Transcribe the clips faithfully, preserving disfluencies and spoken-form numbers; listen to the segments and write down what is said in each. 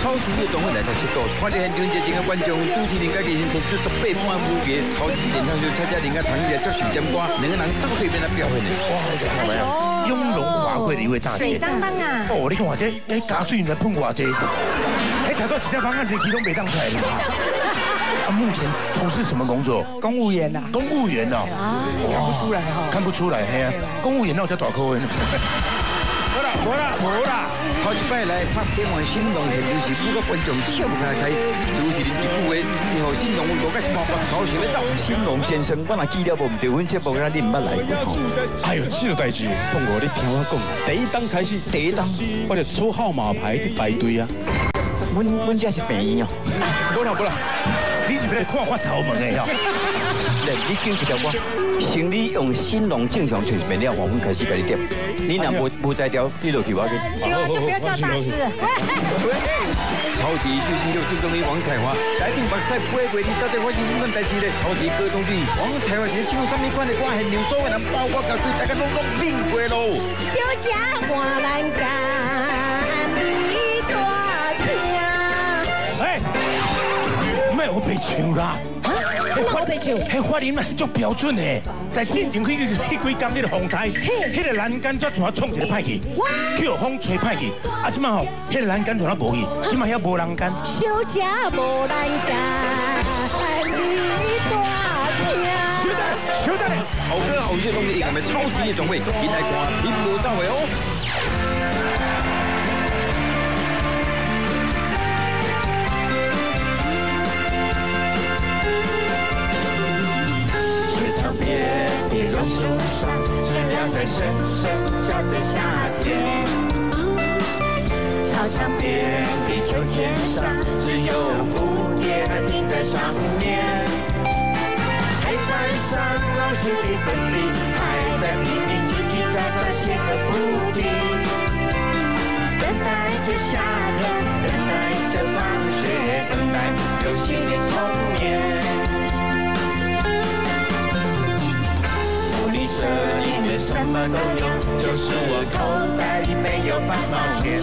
超级夜总会来到七度，看到现场热情的观众，主持人家已经提出十八般武艺，超级演唱秀蔡佳玲跟唐丽来接受点歌，两个人到对面来表演的。哇，看没有？雍容华贵的一位大姐。 水当当啊！ 哦，你看我这，哎，加水来碰我这，哎，睇到几只方案，你提都没当出来的。啊，目前从事什么工作？ 公务员呐。 公务员哦。 看不出来哈。 看不出来，嘿啊。公务员那我叫大科员。无啦，无啦，无啦。头一摆来拍天王新郎，现就是每个观众笑开开，主持人一句话，以后新郎我个是毛骨头想要走。新郎先生，我若记了无唔对，阮节目咱你唔捌来过吼。 哎呦，这个代志，凤哥你听我讲，第一档开始， 第一档， 我就出号码牌去排队啊。 阮阮这是病院哦。 不啦不啦， 你是要来看发头毛的哦？来，你叫一条我，行李用新郎正常穿面了，我们开始给你点。你若无无在调，你落去我去。 对啊，就不要叫大师。 超级巨星秀最终于王彩华，来定白赛不会为你到底发生什么代志咧？超级歌中剧，王彩华是唱什么款的歌？现场所有人包括各位大家拢拢领过咯。 小姐换栏杆，你大听。 哎，唔系我被唱啦。 我被唱， 迄发音足标准的，在进前去去几工迄个红台，迄个栏杆则全创一个歹去，去互风吹歹去，啊，即摆吼，迄个栏杆全啊无去，即摆遐无栏杆。 小姐无栏杆，你大听。 小等，小等，好歌好乐拢是我们超级夜总会，一来看，一步到位哦。 别榕树上，知了在声声叫着夏天。操场边，地球肩上，只有蝴蝶它停在上面。黑板上老师的粉笔还在拼命叽叽喳喳写个不停，等待着夏天，等待着放学，等待游戏的童年。 这里面什么都有，就是我口袋里没有半毛钱。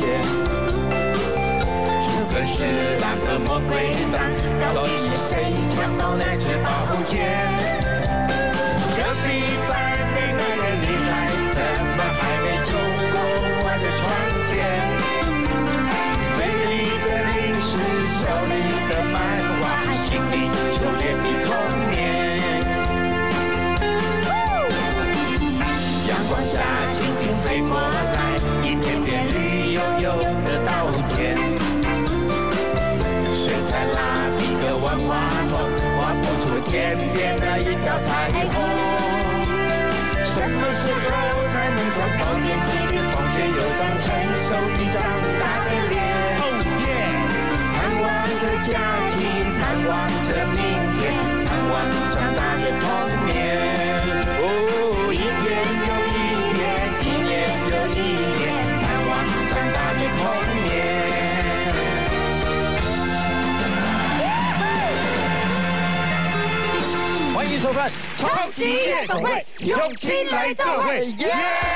诸葛是那个魔鬼党，到底是谁抢到那支宝剑？隔壁班的那个女孩，怎么还没走过我的窗前？嘴里的零食，手里的漫画，心里就连你童年。 阳光下，蜻蜓飞过来，一片片绿油油的稻田。水彩蜡笔和万花筒，画不出天边的一条彩虹。什么时候才能像高年级的同学有张成熟的长大的脸？盼望着假期，盼望着明天，盼望长大的童年。哦，一天。 欢迎收看《超级夜总会》，用心来做会，耶！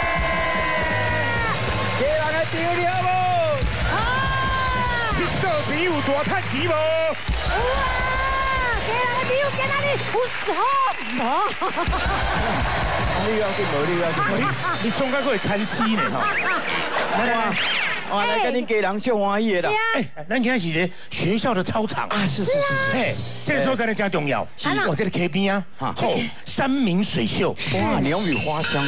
给人来丢了无？啊！你做朋友大趁钱无？ 哇！给人来丢，给哪里有爽无？ 你要紧无？你要紧？你你送到会贪死呢哈！来来。 啊，来跟你家人最欢喜的啦！哎，咱今是咧学校的操场啊，是是是是，嘿，这个时候真的真重要。我这个 K 边啊，哈，山明水秀，哇，鸟语花香。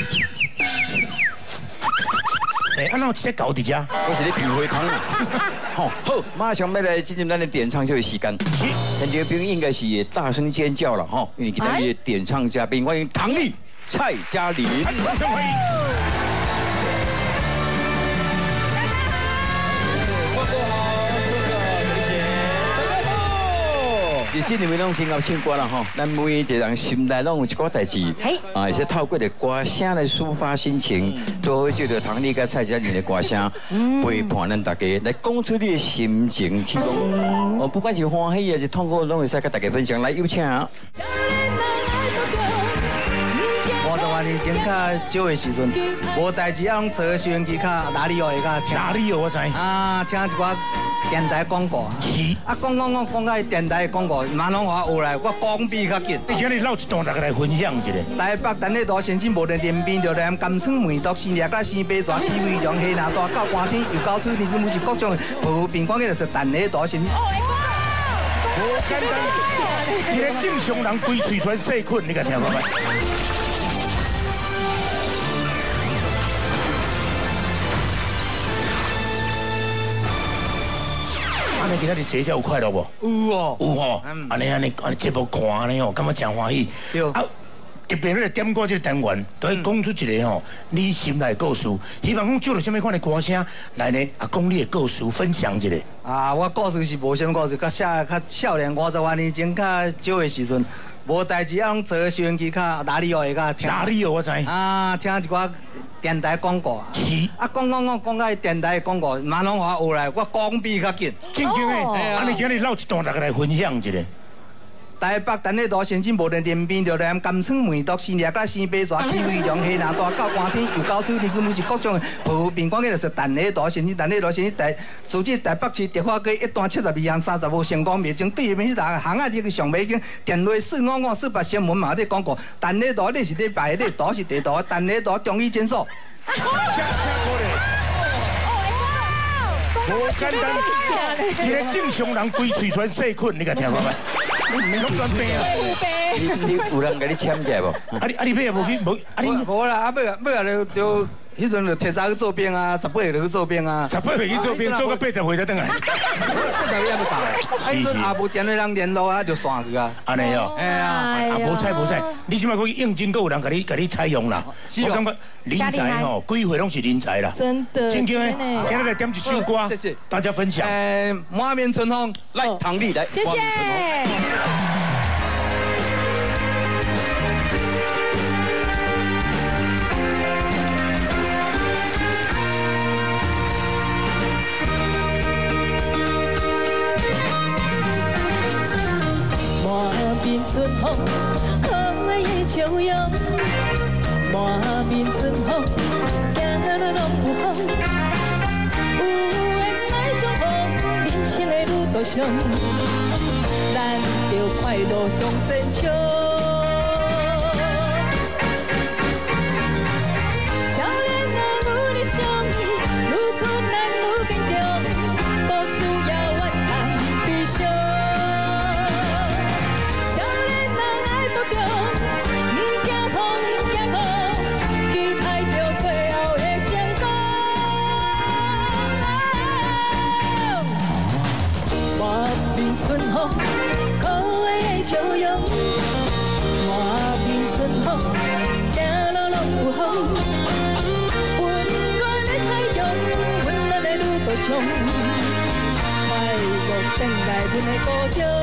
哎，啊，那我直接搞伫遮，我是咧品花康啦。好，好，马上要来进入咱的点唱秀的时间。现场朋友应该是大声尖叫了哈，因为今天的点唱嘉宾欢迎唐丽、蔡佳玲。掌声欢迎。 其实你们拢真够唱歌啦吼，咱每一个人心内拢有一个代志，啊，是透过的歌声来抒发心情，都会借着唐丽跟蔡佳玲的歌声陪伴咱大家，来讲出你的心情，去讲，哦，不管是欢喜还是痛苦，拢会使跟大家分享。来，有请。我偌年前较少的时阵，无代志啊，拢坐收音机较哪里哦会较听。 哪里有我知？ 啊，听一寡电台广告。 是。 啊，讲讲讲讲到电台广告，马拢我学来，我讲比较紧。 你今日唠一段，大家来分享一下。 台北等咧大先进无人连边着连甘草梅毒新叶甲新白蛇气味良黑拿大到寒天又高处，你是不是各种普遍讲嘅就是等咧大先进。 无简单，一个正常人规喙全细菌，你敢听过没？安尼今仔日节有快乐无？ 有哦， 有吼。安尼安尼安尼节目看安尼哦，感觉真欢喜。啊，特别咧点歌这个单元，都会讲出一个吼，你心内故事。希望讲做了什么款的歌声，来呢啊，讲你的故事分享一下。 啊，我故事是无什么故事，较少较少年五十多年前较少的时阵，无代志啊，拢坐收音机较哪里哦会较听。 哪里有我知？ 啊，听一寡电台广告。 是。 啊，讲讲讲讲到电台广告，马拢我学来，我讲比较紧。 正经的，安尼今日唠一段，大家来分享一下。 台北等咧大先进无人连边着连甘草梅毒新叶甲新白蛇气味良黑拿大到寒天又高处，你是不是各种普遍讲嘅就是等咧大先进，等咧大先进台，属至台北市迪化街一段七十二巷三十五成功灭种，对面是哪行啊？你个上尾经电话四五五四八新闻嘛咧广告，等咧大你是咧摆咧大是地大，等咧大中医诊所。 无简单，一个正常人规喙全细菌，你敢听过没？你唔免讲转病啊！ 你你有人甲你签起来无？ 啊你啊你尾也无去无？啊你无啦，啊尾啊尾啊就就。迄阵就提早去做兵啊，十八岁就去做兵啊， 十八岁去做兵，做到八十岁才倒来。 八十岁还没到。啊，迄阵也无电话人联络啊，就散去啊。 安尼哦， 哎呀， 啊无采无采，你即摆可以应征，阁有人甲你甲你采用啦。我感觉人才吼，规回拢是人才啦。 真的。 正经诶，今日来点一首歌，谢谢大家分享。 诶，满面春风， 来，唐丽来， 谢谢。 面春风，可爱的笑容。满面春风，行路拢有风。有缘来相逢，人生的路途上，咱着快乐向前冲。少年人愈理想，愈困难愈坚强，不需要怨叹悲伤。春风，可爱的笑容，满面春风，行路拢有风，温暖的太阳，温暖的路途上，快乐回来阮的故乡。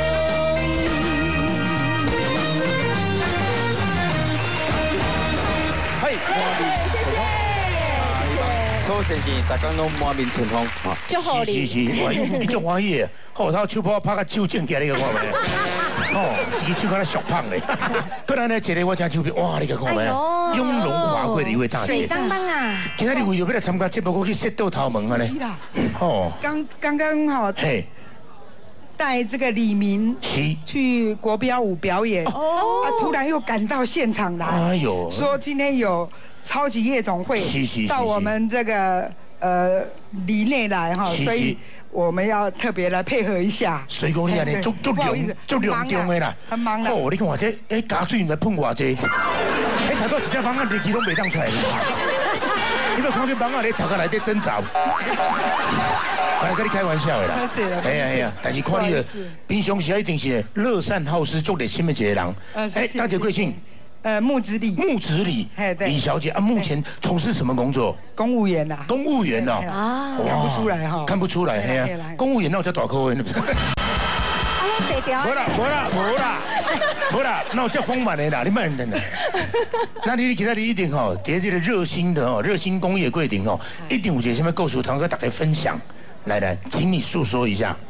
嘿，满面春风。苏先生，大家拢满面春风， 就好哩。 是是是，哇，你足欢喜的，好，他手拍拍个手正起来，你个看没？哦，一个手敢若小胖嘞。过来呢，一个我真手臂，哇，你个看没？雍容华贵的一位大姐。 水当当啊！ 今天你为着要来参加节目，我去跣到头门啊呢。 是啦。 哦。 刚刚刚好。嘿。带这个李明去国标舞表演，哦，啊，突然又赶到现场来，哎呦，说今天有超级夜总会到我们这个呃里内来哈，所以我们要特别来配合一下。 所以讲你安尼足足量足量重的啦， 很忙啦。 哦，你看我这哎加水来碰偌济，哎头到一只蠓仔日期拢袂当出来。你要看见蠓仔咧头壳内底挣扎。我来跟你开玩笑的啦，哎呀哎呀，但是看你的平常时一定是乐善好施、做热心的一个人。哎，大姐贵姓？ 呃，木子李。 木子李，李小姐啊，目前从事什么工作？ 公务员呐。 公务员哦， 啊，看不出来哈。 看不出来，嘿呀，公务员那我叫大科的。 啊，你地条。 无啦无啦无啦无啦，那我叫丰满的啦，你慢点的。那你今仔日一定吼，在这个热心的哦，热心公益过程哦，一定有一个什么故事通跟大家分享。来来，请你诉说一下。 呃，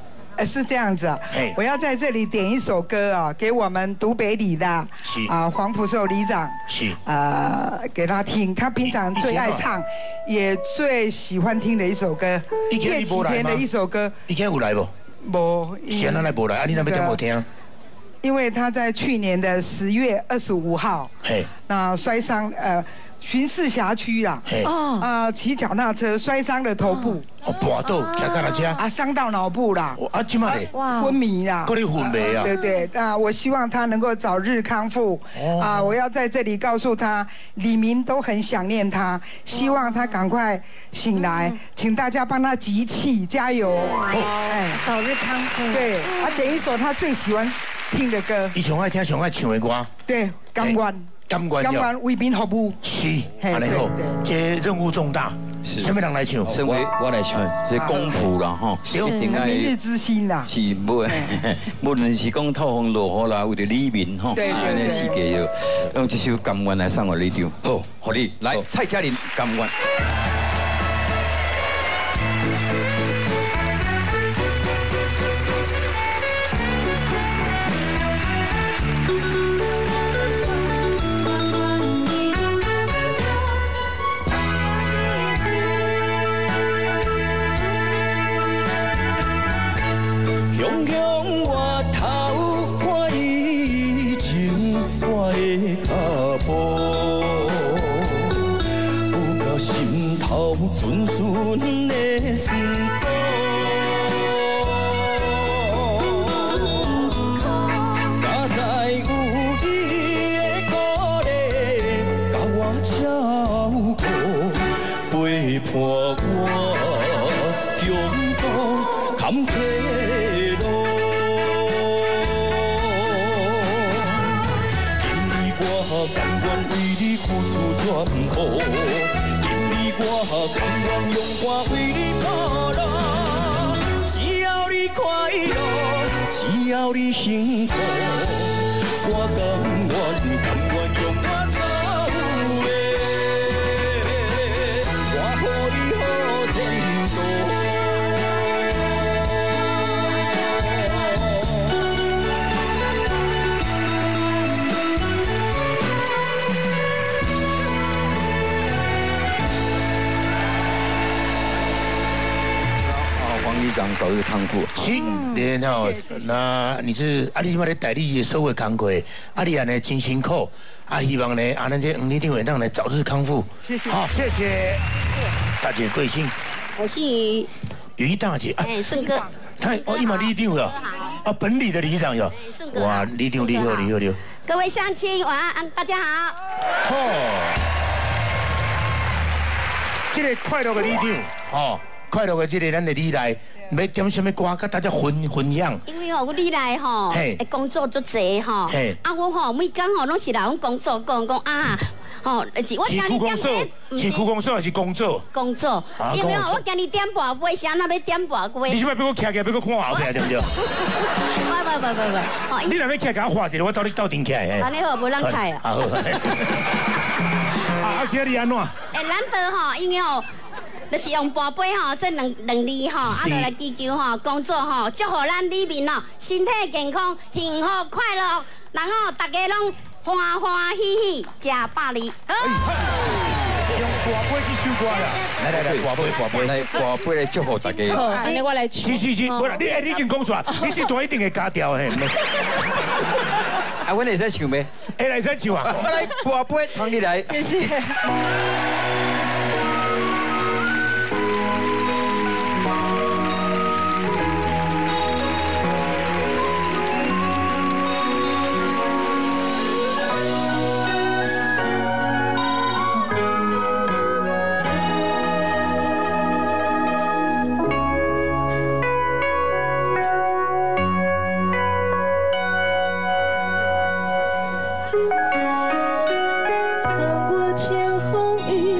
呃，是这样子啊，我要在这里点一首歌啊，给我们都北里的啊黄福寿里长，是呃给他听，他平常最爱唱，也最喜欢听的一首歌，叶启田的一首歌。 以前有来不？无。现在来不来？啊，你那边点我听。 因为他在去年的十月二十五号，嘿，那摔伤呃。巡视辖区啦，哦，啊，骑脚踏车摔伤了头部， 哦，跋倒骑脚踏车， 啊，伤到脑部啦， 啊，今嘛嘞， 哇，昏迷啦， 够你昏迷啊， 对对，那我希望他能够早日康复，啊，我要在这里告诉他，李明都很想念他，希望他赶快醒来，请大家帮他集气，加油， 哎，早日康复， 对，啊，点一首他最喜欢听的歌， 你上爱听上爱唱的歌， 对，甘愿。 甘愿甘愿为民服务， 是，安尼好，这任务重大，是，什么人来唱？ 身为我来唱，这功夫啦，吼， 明日之星啦， 是，无，无论是讲透风落雨啦，为着黎明，吼，安尼世界要用这首甘愿来送我里长，好，好你来，蔡嘉玲甘愿。 雄雄我头看以前我的脚步，有到心头阵阵的思苦。哪知有你的鼓励，甲我照顾，陪伴我中途坎坷。甘愿为你付出全部，因为我甘愿用我为你铺路。只要你快乐，只要你幸福，我甘愿甘愿用我所有的，我予你好前途。里长早日康复。 是，然后那你是啊，你即摆咧代理所有工作，啊，你安尼真辛苦，啊，希望呢，啊，咱这黄里长会当来早日康复。 谢谢。 好，谢谢。大姐贵姓？ 我姓于。 于大姐。 哎，顺哥。 太哦，伊嘛里长哟。啊，本里的里长哟。 顺哥。 哇，里长你好，你好，你好。 各位乡亲晚安，大家好。 哦。这个快乐的里长，哦。快乐的这个咱的里来，要点什么歌，跟大家分分享。 因为吼，我里来吼，会工作足济吼，啊我吼每工吼拢是来阮工作讲讲啊，吼是我今日点是是区公所还是工作？ 工作，因为吼我今日点半杯，谁那要点半杯？ 你是要俾我徛起来，俾我看后壁对不对？ 不不不不不， 哦，你若要徛，给我画一个，我到你斗阵起来。 安尼好，无人开啊。 好。啊，今日安怎？ 诶，难得吼，因为吼。就是用跋杯吼，这两两字吼，啊，就来祈求吼，工作吼，祝福咱里面哦，身体健康、幸福快乐，然后大家拢欢欢喜喜吃百里。 用跋杯去唱歌啦！来来来，跋杯跋杯， 来跋杯来祝福大家。 好，安尼我来唱。 是是是，不啦，你你已经讲出来，你这段一定会加掉嘿。 啊，阮会使唱咩？ 会来使唱啊！ 我来跋杯，帮你来。 谢谢。 当我前风雨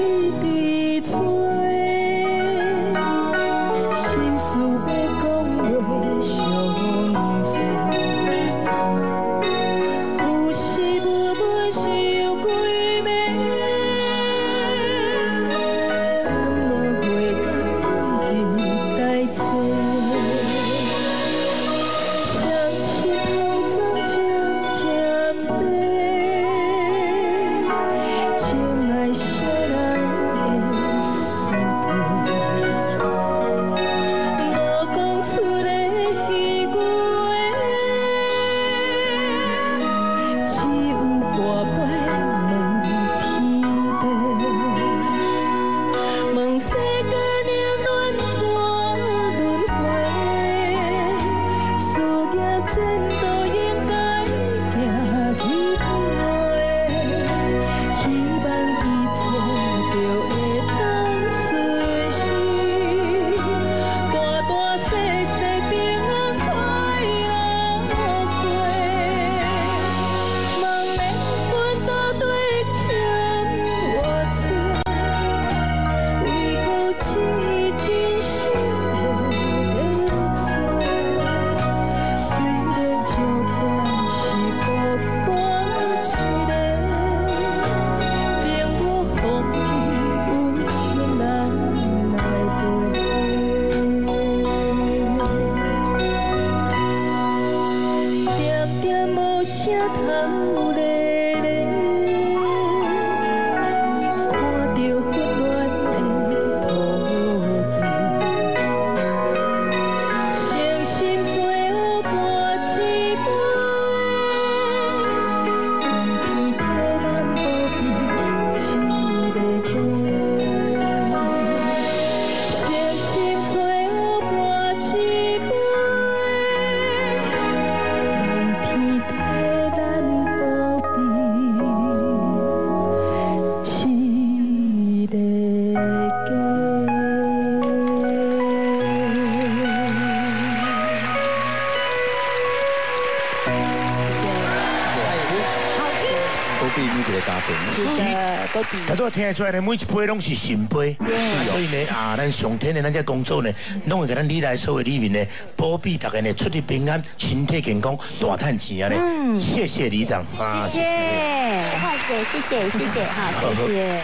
保庇每一个家庭。 是的，保庇。 他都听得出来呢，每一杯拢是神杯，所以呢啊，咱上天的咱这工作呢，拢会给咱里来所有里面呢，保庇大家呢出入平安，身体健康，大赚钱啊呢。嗯，谢谢里长啊，谢谢，浩哥，谢谢谢谢哈，谢谢。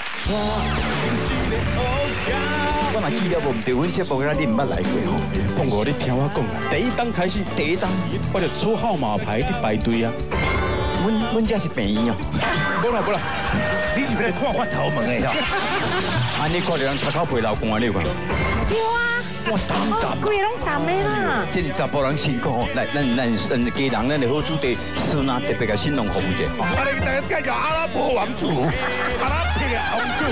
我嘛记得无唔对，阮节目咱你唔捌来过吼。 凤哥，你听我讲啊，第一档开始， 第一档我就出号码牌去排队啊。 阮阮这是病院哦。 不啦不啦，你是要来看发头毛的呀？ 啊，你看到人头壳陪老公啊，你有看？ 对啊， 我淡淡， 规个拢淡的啦。 这是查甫人辛苦，来，咱咱咱家人咱的好煮地，孙啊特别甲新郎服务者。 啊，你大家介绍阿拉伯王子，阿拉伯王子。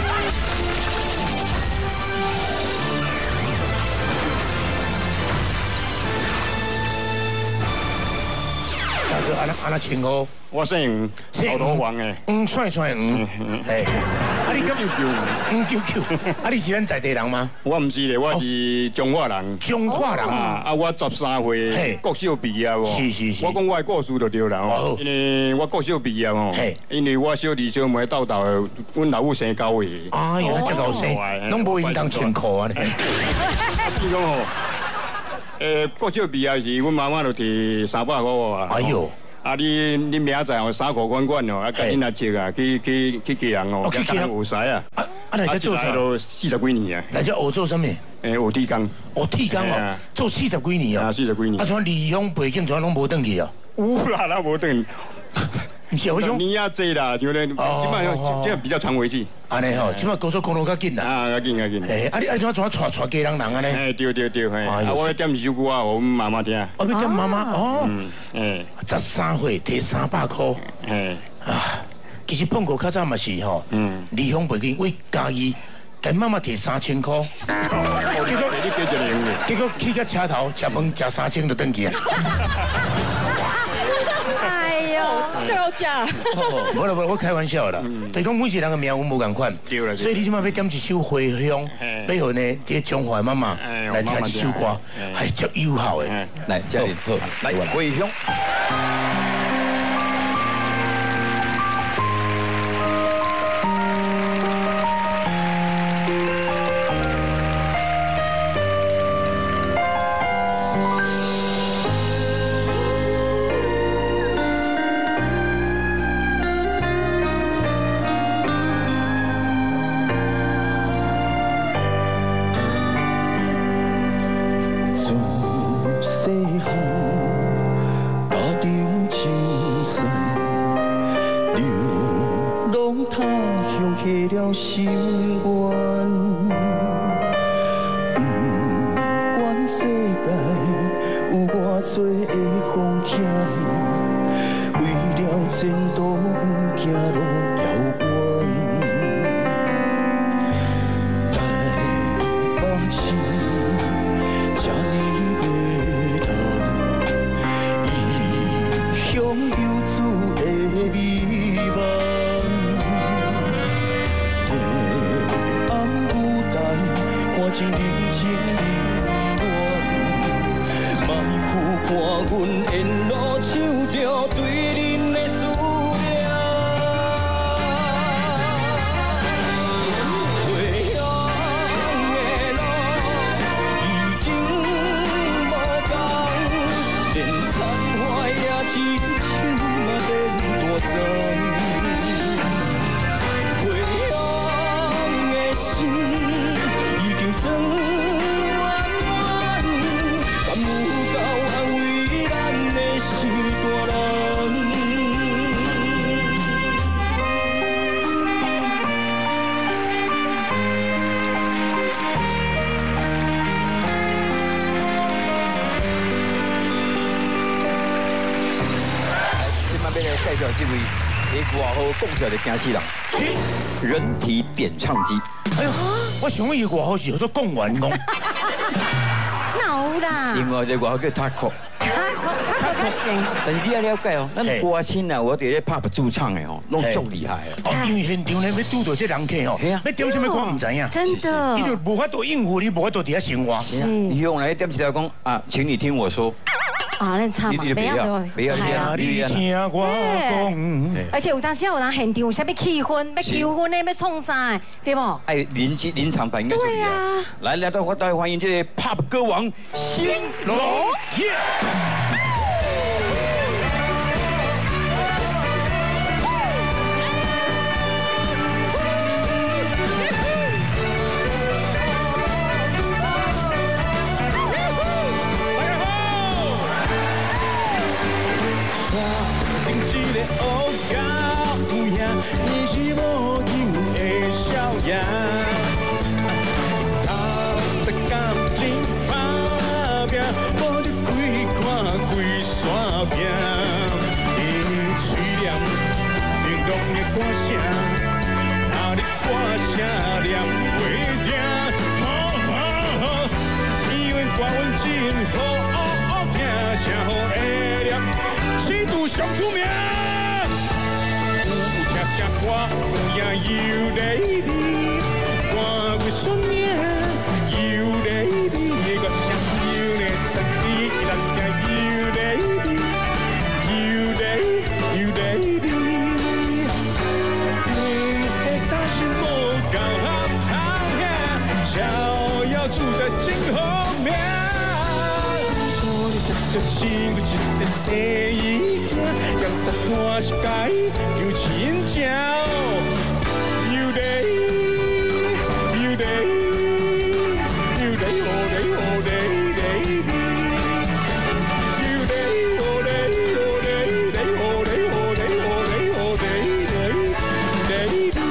大哥，安那安那称呼？ 我姓老头王诶。 黄帅帅黄。哎，啊你咁黄九九，啊你是咱在地人吗？ 我唔是咧，我是中华人。 中华人啊！啊，我十三岁国小毕业哦。 是是是。 我讲我的故事就对啦哦，因为我国小毕业哦，因为我小弟小妹斗斗，阮老母生九个。 哎呦，这够生，拢无应当穿裤啊！ 你讲哦。诶，国小毕业时，阮妈妈就摕三百块啊。 哎呦！ 啊，你你明仔载哦，衫裤款款哦，啊，甲囡仔穿啊，去去去家人哦，去家人学使啊。啊啊，来这做啥？ 都四十几年啊。 来这学做什么？ 诶，学铁工。 学铁工哦，做四十几年哦。 啊，四十几年。 啊，像离乡背景，像拢无转去哦。 有啦，那无转。 唔是为什么？ 年仔济啦，就咧，基本上这比较常回去。 安尼吼，即摆高速公路较紧啦。 啊，较紧较紧。 诶，啊你啊怎怎带带家人人安尼？ 诶，对对对，嘿。啊，我点一首歌啊，我妈妈听。 我要点妈妈哦。 嗯。诶。 十三岁摕三百块。 诶。 啊，其实碰过较早嘛是吼。嗯。离乡背景为家己，跟妈妈摕三千块。 结果你几一年嘅？ 结果去到车头食饭食三千就转去啊。 哎呦，这个假！ 无啦无啦，我开玩笑啦。就是讲每一个人的命运无共款，所以你即摆要点一首回乡，要互呢啲中华妈妈来听一首歌，系足有效的。 来，嘉玲，好，来回乡。 心愿，不管世界有偌多的风险，为了前途不行路遥远。台北市这呢个暗，异乡游子的美梦。看尽人情冷暖，莫负看阮沿路唱着对恁的思念。回乡的路已经无同，连残花也只手嘛变大丛。 介绍这位在外号讲出来的惊死人，人体点唱机。 哎呦，我想伊外号是叫做讲完讲。 哪有啦？ 另外一个外号叫 taco。 taco 行。 但是你要了解哦，咱歌星啊，我哋咧拍驻唱的哦，拢足厉害哦。因为现场咧要拄到这人客哦，要点什么歌唔知影。 真的。 你就无法度应付，你无法度伫遐生活。 你用来点起来讲啊，请你听我说。 啊，恁唱嘛，没样没样， 你听我讲。 而且有当时有人现场有啥物气氛，要求婚的，要创啥，对不？ 哎，临机临场反应最厉害。来来到我来欢迎这个 pop 歌王新龙天。 你是无样的笑样，头在感情打拼，无你开看规山坪。你嘴念玲珑的歌声，那你歌声念袂停。因为歌文真好听，声好会念，尺度上出名。唱歌有影有礼仪，歌为酸命有礼仪，歌声有礼仪，人声有礼仪，有礼有礼仪。你大心无讲好听，逍遥自在真好命。这心有一个第一声，江山看世界有亲情。You day, you day, you day, oh day, oh day, day, you day, oh day, oh day, day, oh day, oh day, oh day, oh day, day, day.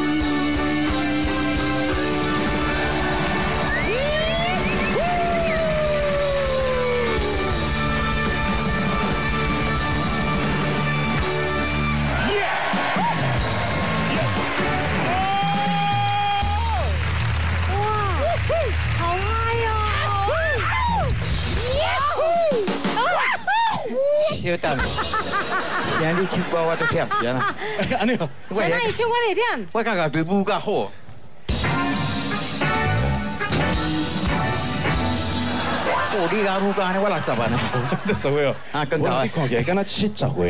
小等，现在你唱歌我都忝，是啊？ 安尼哦， 现在伊唱歌你忝？ 我感觉对舞较好。哦，你家舞家呢？我六十万啊， 六十岁哦。 啊，更高啊！ 你看起来敢若七十岁。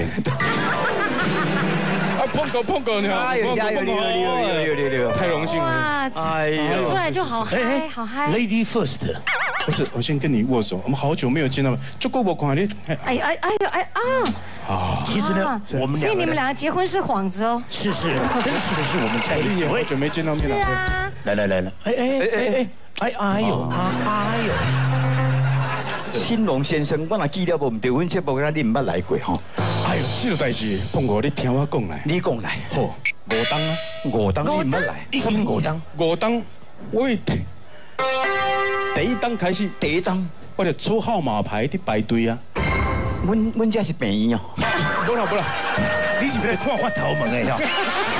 啊，碰过碰过，你看， 哎呦，加油！六六六六六六， 太荣幸了。 哇，哎呀，出来就好嗨，好嗨。 Lady first。不是，我先跟你握手。我们好久没有见到了，就够我看你。 哎哎哎呦哎啊！ 啊， 其实呢，我们所以你们两个结婚是幌子哦。 是是，真实的是我们在一起。好久没见到面了。 是啊。 来来来来，哎哎哎哎哎哎呦啊哎呦！ 新龙先生，我若记得无唔对，阮节目咱你唔捌来过吼。 哎呦，这个代志，碰过你听我讲来。 你讲来。 好，五当啊， 五当你唔捌来。 什么五当？五当，我第第一当开始， 第一当。 我就抽号码牌伫排队啊！ 阮阮这是病院哦。 不啦不啦，你是不是看发头毛的呀？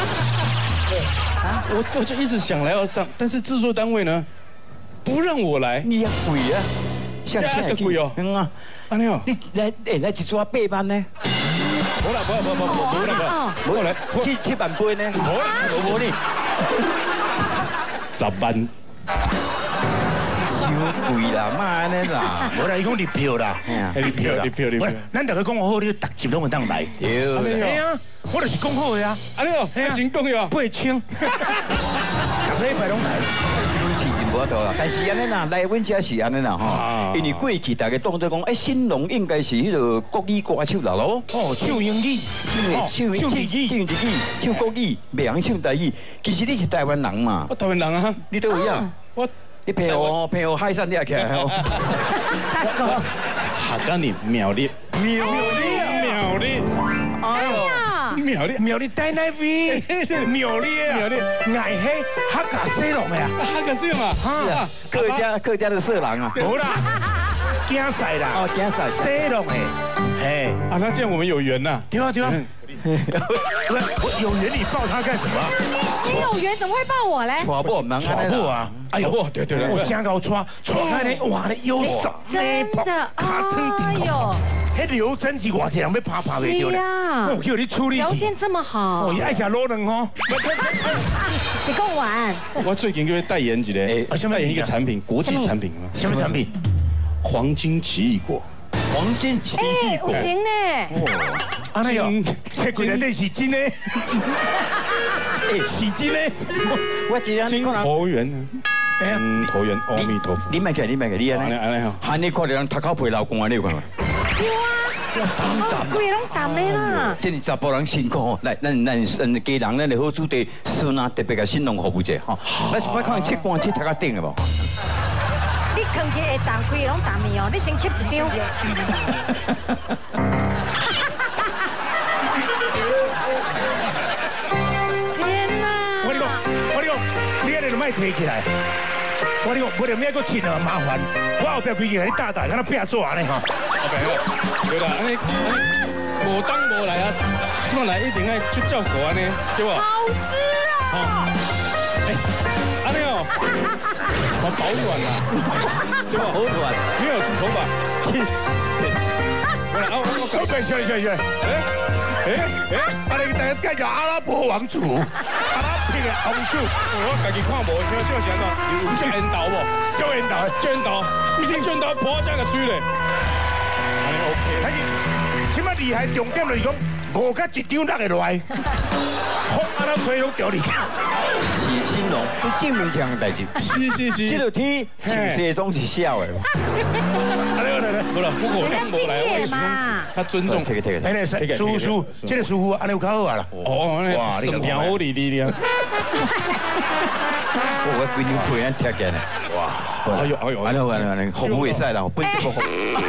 啊！我我就一直想来要上，但是制作单位呢不让我来。 你也贵啊！像这样贵哦。 嗯啊， 安尼哦。 你来诶来一撮八万呢？ 无啦无啦无无无无啦无，无来七七万八呢？ 无啦无无呢？十万。 太贵啦，妈安尼啦， 无啦，伊讲入票啦，入票啦，入票入票。咱大家讲好，你逐集拢会当来。 对， 系啊，我就是讲好的啊。安尼哦，真讲哟，八千，逐礼拜拢来。 这种事情无多啦，但是安尼啦，来阮遮是安尼啦吼，因为过去大家当作讲，哎，新龙应该是迄个国语歌手啦咯。 哦，唱英语， 唱唱日语，唱日语，唱国语，袂晓唱台语。其实你是台湾人嘛？ 我台湾人啊， 你倒位啊？ 我。 你陪我陪我海上你也起来哦。 客家人苗栗， 苗栗苗栗， 哎呀， 苗栗苗栗大奶味，苗栗苗栗，爱黑客家色狼的啊，客家色狼啊， 是啊，客家客家的色狼啊， 好啦，竞赛啦， 哦竞赛， 色狼的，哎，啊那这样我们有缘呐，对啊对啊。我有缘你抱他干什么？ 你你有缘怎么会抱我嘞？ 抓不忙抓啊！哎呦，对对对，我加高抓抓开嘞，哇，有手真的， 卡成顶头，迄刘真是偌济人要爬爬袂掉嘞。我叫你处理。 条件这么好， 哦，爱食螺卵哦。 只够玩。 我最近就会代言一个，代言一个产品，国际产品嘛。什么产品？黄金奇异果。 黄金奇异果。 有型呢。 安尼哦，切过来底是真的。哎，是真的。 我只样金投缘呢？金投缘，阿弥陀佛。 你买起，你买起，你安尼安尼吼，喊你看到人头壳皮老公啊，你有看吗？ 有啊，贵拢淡的啦。 这里查甫人辛苦吼，来，咱咱咱家人咱的好处地孙啊，特别甲新郎服务者吼。我我看切光切头壳顶的无。 你囥起会淡，贵拢淡的哦，你先吸一张。天哪！ 我跟你讲，我跟你讲，你安尼就莫提起来。我跟你讲，不然免个亲啊麻烦。我后壁规个给你打打，敢若变做安尼哈。 OK 啦，对啦，安尼无当无来啊，希望来一定爱去照顾安尼，对吧？ 好事啊！ 哎，安尼哦，我保暖啦，对吧？ 保暖， 没有头发，亲。我来，我我搞变笑笑笑。哎哎哎，啊你大家介绍阿拉伯王族，阿拉伯的王族， 我家己看无，笑笑啥个？有叫缘投无？ 叫缘投， 叫缘投，不是叫缘投，破这个嘴咧。安尼 OK。 但是，即摆厉害重点就是讲，五甲一张六个来，风啊咱吹拢掉你。 是新郎，这证明这样的代志。 是是是。 这个天上西总是笑的。 来来来， 不了，不过当无来，我喜欢他尊重。 这个这个， 哎，那师师傅，这个师傅安尼有较好啊啦。 哦，哇，身条好哩哩哩。 我闺女陪咱贴见的。哇， 哎呦哎呦， 安尼安尼安尼，服务会使啦，本地服务。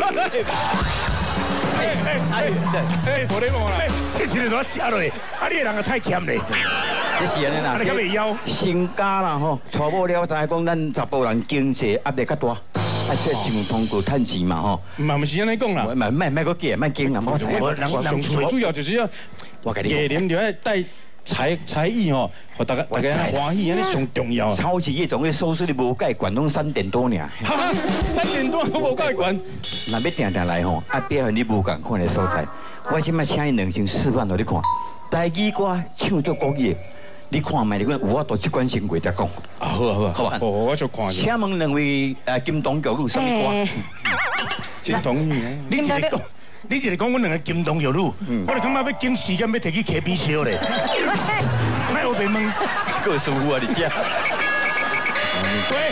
哎哎哎哎，我咧讲啦，这一个都吃落，啊你个人个太欠咧。 你是安尼啦， 你敢袂枵？ 成家啦吼，娶某了，知影讲咱查甫人经济压力较大，啊，这尽通过趁钱嘛吼。 嘛唔是安尼讲啦， 唔唔唔，莫个假，莫惊啦，莫我人最主要就是要， 我甲你家人就要带才才艺吼，互大家大家欢喜，安尼上重要。 超市迄种个收视率无介悬，拢三点多尔。 哈哈，三点多都无介悬。 若要定定来吼，啊，表现你无共款的所在。我即摆请伊两声示范互你看，台语歌唱做国语，你看卖，你讲有法度即款成果才讲。 啊好啊好啊，好吧，我就看。 请问两位呃金童玉女什么歌？ 金童玉， 你一个讲，你一个讲，阮两个金童玉女，我就感觉要经时间要摕去溪边烧咧。卖我别问， 够舒服啊！你这。 喂。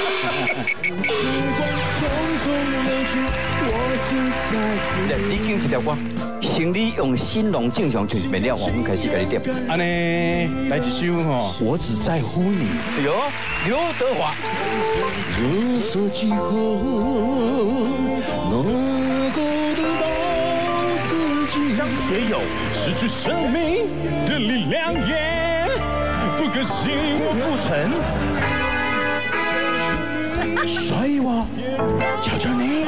你经一条歌，行李用新郎正常穿面料，我们开始给你点。 安尼来一首吼，我只在乎你。 哎呦，刘德华。 热色几何能够得到自己？ 张学友， 失去生命的力量也不可惜。 郭富城， 所以我求求你。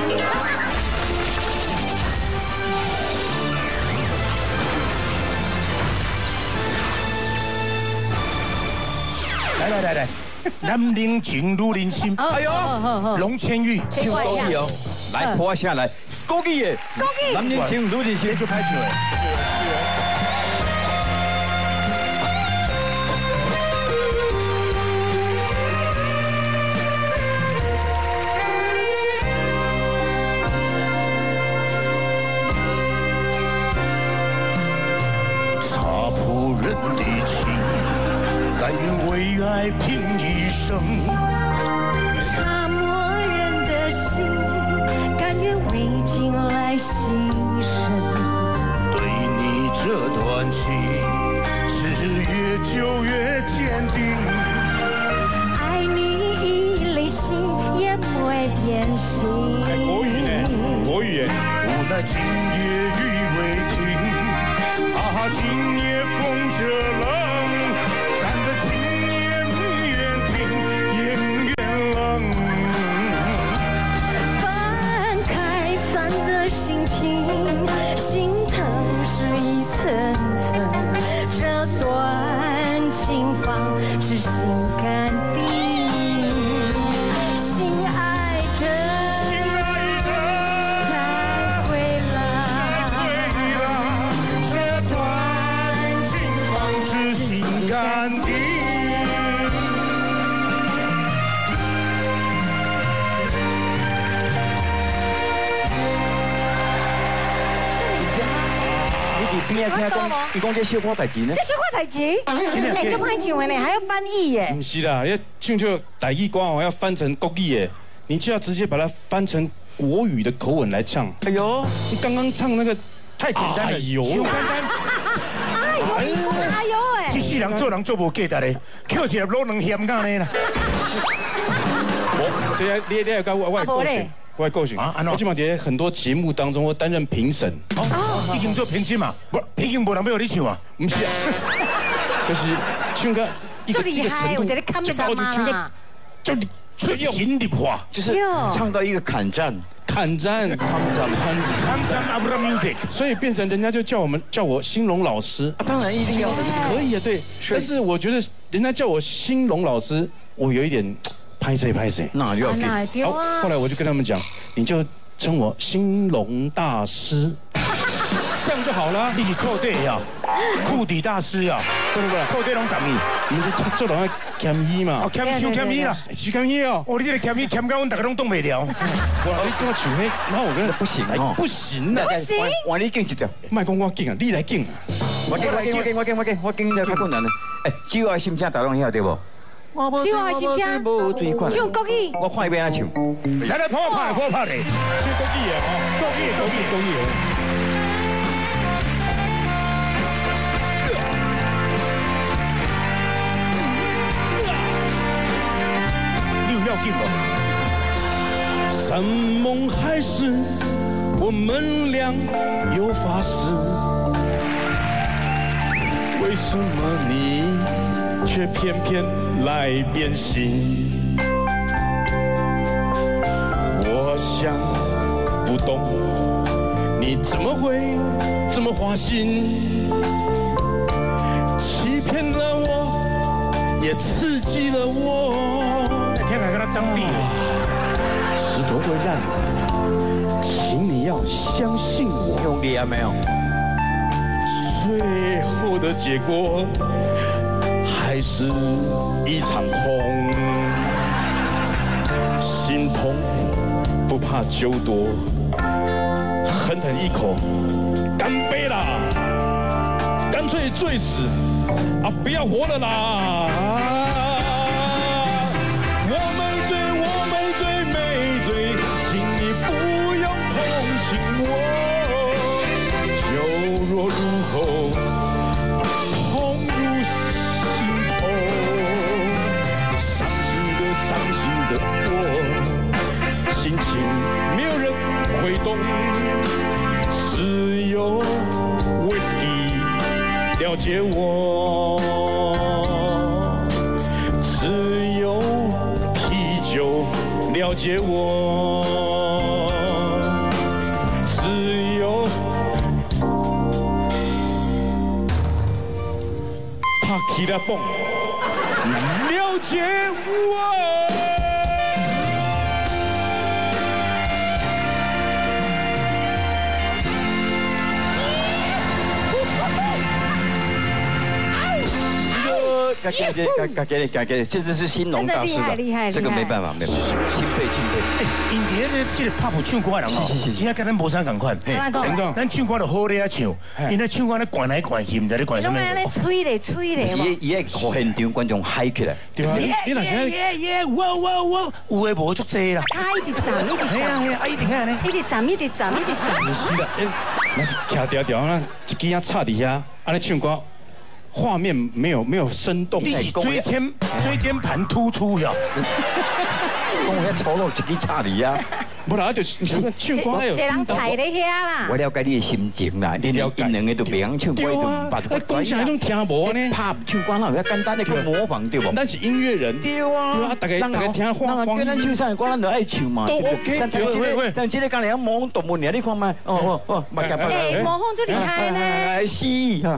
来来来来，男人情如人心。哎呦，龙千玉， 唱国语哦，来播下来，国语的，男人情如人心就开始了。擦破人的情，甘愿为爱拼一生。 沙漠人的心，甘愿为情来牺牲。 对你这段情，是越久越坚定。 爱你一粒心也不会变心。 国语呢？国语耶。 无奈今夜雨未停，啊，今夜风着冷，咱的情也不愿停，眼越冷。 翻开咱的心情，心疼是一层层，这段情放至心肝底。 干的。 你边仔听讲，伊讲这小可代志呢？ 这小可代志，哎，就歹唱的呢，还要翻译耶。 不是啦，要唱就台语歌哦，要翻成国语耶，你就要直接把它翻成国语的口吻来唱。哎呦，你刚刚唱那个太简单了，有。简单。 哎呦，哎呦哎！ 这世人做人做无价值嘞，扣一粒卤卵咸干呢啦。 我这你你要讲我我个性。我个性啊，我基本在很多节目当中，我担任评审。 哦，已经做评审嘛？不，评审无人要你唱啊？ 不是啊，就是唱个一个厉害，我觉得看不到嘛。 就出神入化， 就是唱到一个砍战， 砍战，砍战， 砍战 ，Abra Music， 所以变成人家就叫我们叫我兴隆老师。 当然一定要可以啊，对。但是我觉得人家叫我兴隆老师，我有一点。拍谁拍谁， 那就要给。 好， 后来我就跟他们讲，你就称我兴隆大师，这样就好了。 你是扣底呀，库底大师呀，对不对？扣底拢同意， 你就做人要谦虚嘛。 哦，谦虚谦虚啦， 是谦虚哦。 哦，你这个谦虚谦到阮大家拢冻袂了。 我你跟我唱嘿，然后我跟他不行哦， 不行啊， 不行。 换你敬一条， 卖讲我敬啊，你来敬啊。 我敬我敬我敬我敬我敬我敬了太困难了。哎，只爱心声大拢晓对不？ 只爱心声，唱国语。 我看伊要安唱。 来来，跑跑跑跑嘞！ 唱国语的哦，国语国语国语的。 你有要紧不？ 山盟海誓，我们俩有发誓，为什么你？却偏偏来变心，我想不懂你怎么会这么花心，欺骗了我，也刺激了我。 天哪，跟他张帝， 石头会烂，请你要相信我。 用力啊没有？ 最后的结果。还是一场空，心痛不怕酒多，狠狠一口，干杯啦！干脆醉死啊！不要活了啦！我没醉，我没醉，没醉，请你不用同情我。酒若入喉。伤心的我，心情没有人会懂，只有 whisky 了解我，只有啤酒了解我，只有帕基拉蹦了解我。 嘎给给嘎嘎给你嘎给，这这是兴隆大师的，这个没办法，没办法，钦佩钦佩。 哎，因伫咧这个拍舞唱歌的人哦，真正跟咱无啥共款。咱唱歌就好咧唱，因咧唱歌咧灌来灌去，唔知咧灌什么。 拢咧吹咧吹咧。 伊伊个互现场观众嗨起来。 对啊，你若是耶耶哇哇哇，有诶无足济啦。 他一直站，一直站。 系啊系啊，一直看呢。 一直站，一直站，一直站。 不是啦，哎，那是徛条条那一支啊插伫遐，安尼唱歌。画面没有没有生动， 你是椎间椎间盘突出呀？ 讲遐粗鲁一支插你呀！ 不然就是唱歌还有。 一人踩咧遐啦。 我了解你的心情啦，你了因两个都袂晓唱歌，就唔捌。 我讲起来拢听无呢。 拍唱歌哪有遐简单的去模仿对不？ 咱是音乐人。 对啊。 对啊，大家大家听欢欢。 咱唱啥歌咱就爱唱嘛。 都 OK。 但这个但这个刚才模仿动物呢，你看嘛？哦哦哦，马甲巴。 哎，模仿就厉害呢。 哎是哈。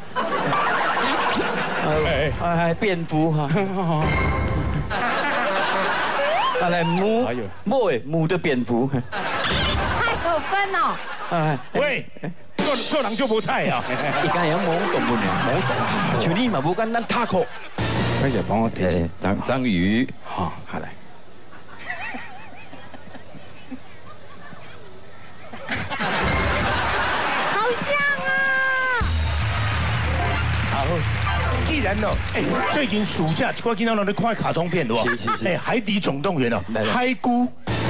哎哎，蝙蝠哈。啊来母母诶母的蝙蝠。 太过分了。 哎喂，做做人就无菜啊！ 伊敢会晓模动物呢？模动，像你嘛无简单塔克。 快点帮我点章章鱼，好，好来。 好像啊！ 既然哦，哎，最近暑假我今天拢在看卡通片，对吧？ 是是是。 哎，海底总动员哦，海姑。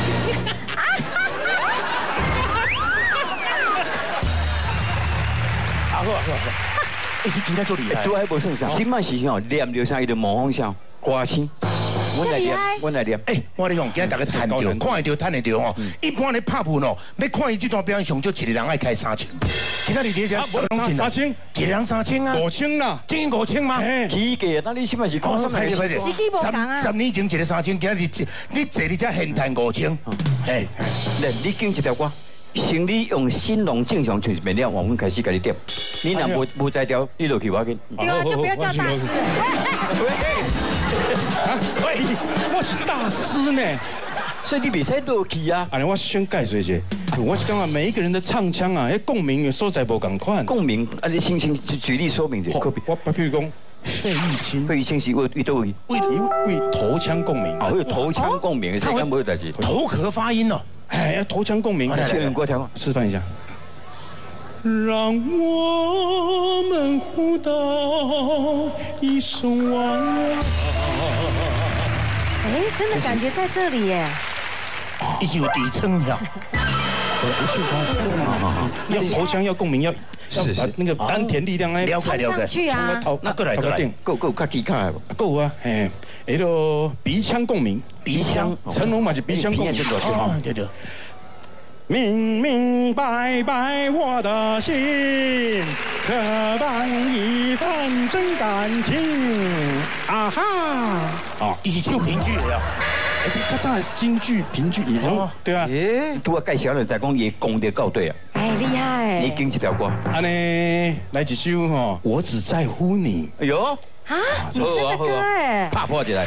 啊好啊好啊！哎，这真正足厉害。 拄还无算啥，今麦是吼念着啥，伊就模仿啥，歌星。我来念，我来念。 哎，我跟你讲，今日大家赚到，看得到，赚得到哦。一般咧拍片哦，要看伊这段表演上，就一个人爱开三千。其他你这些三三千， 一人三千啊？ 五千啦， 真五千吗？ 起价，那你起码是讲什么？ 时机无共啊。 十年前一个三千，今日你坐你才现赚五千。哎， 来，你讲一条歌。先你用新郎正常唱一遍了，我们开始给你点。你若无无在调，你落去我紧。 对啊，就不要叫大师。 喂，我是大师呢， 所以你袂使落去啊。 安尼我先解释一下，我是讲啊，每一个人的唱腔啊，迄共鸣的所在无共款。 共鸣，啊，你轻轻举例说明一下。 我譬如讲，费玉清， 费玉清是为为倒位？ 为为头腔共鸣。 哦，有头腔共鸣，所以讲无代志。 头壳发音哦。 哎，要头腔共鸣， 来来，过条示范一下。让我们互道一声晚安。 哎，真的感觉在这里耶。 一直有底层呀。 要头腔要共鸣，要要把那个丹田力量哎， 了解了解。 去啊。 那过来过来， 够够较技巧无？ 够啊，哎，那个鼻腔共鸣， 鼻腔， 成龙嘛是鼻腔共鸣。 哦，对对。 明明白白我的心，可伴一份真感情。啊哈！ 哦，一起唱评剧的呀。 哎，他唱的京剧、评剧，哦，对啊。 哎，拄啊介绍了，再讲伊功力够对啊。 哎，厉害！ 你跟一条歌。 安尼来一首吼，我只在乎你。 哎呦！ 啊，你是的歌哎。 拍破起来。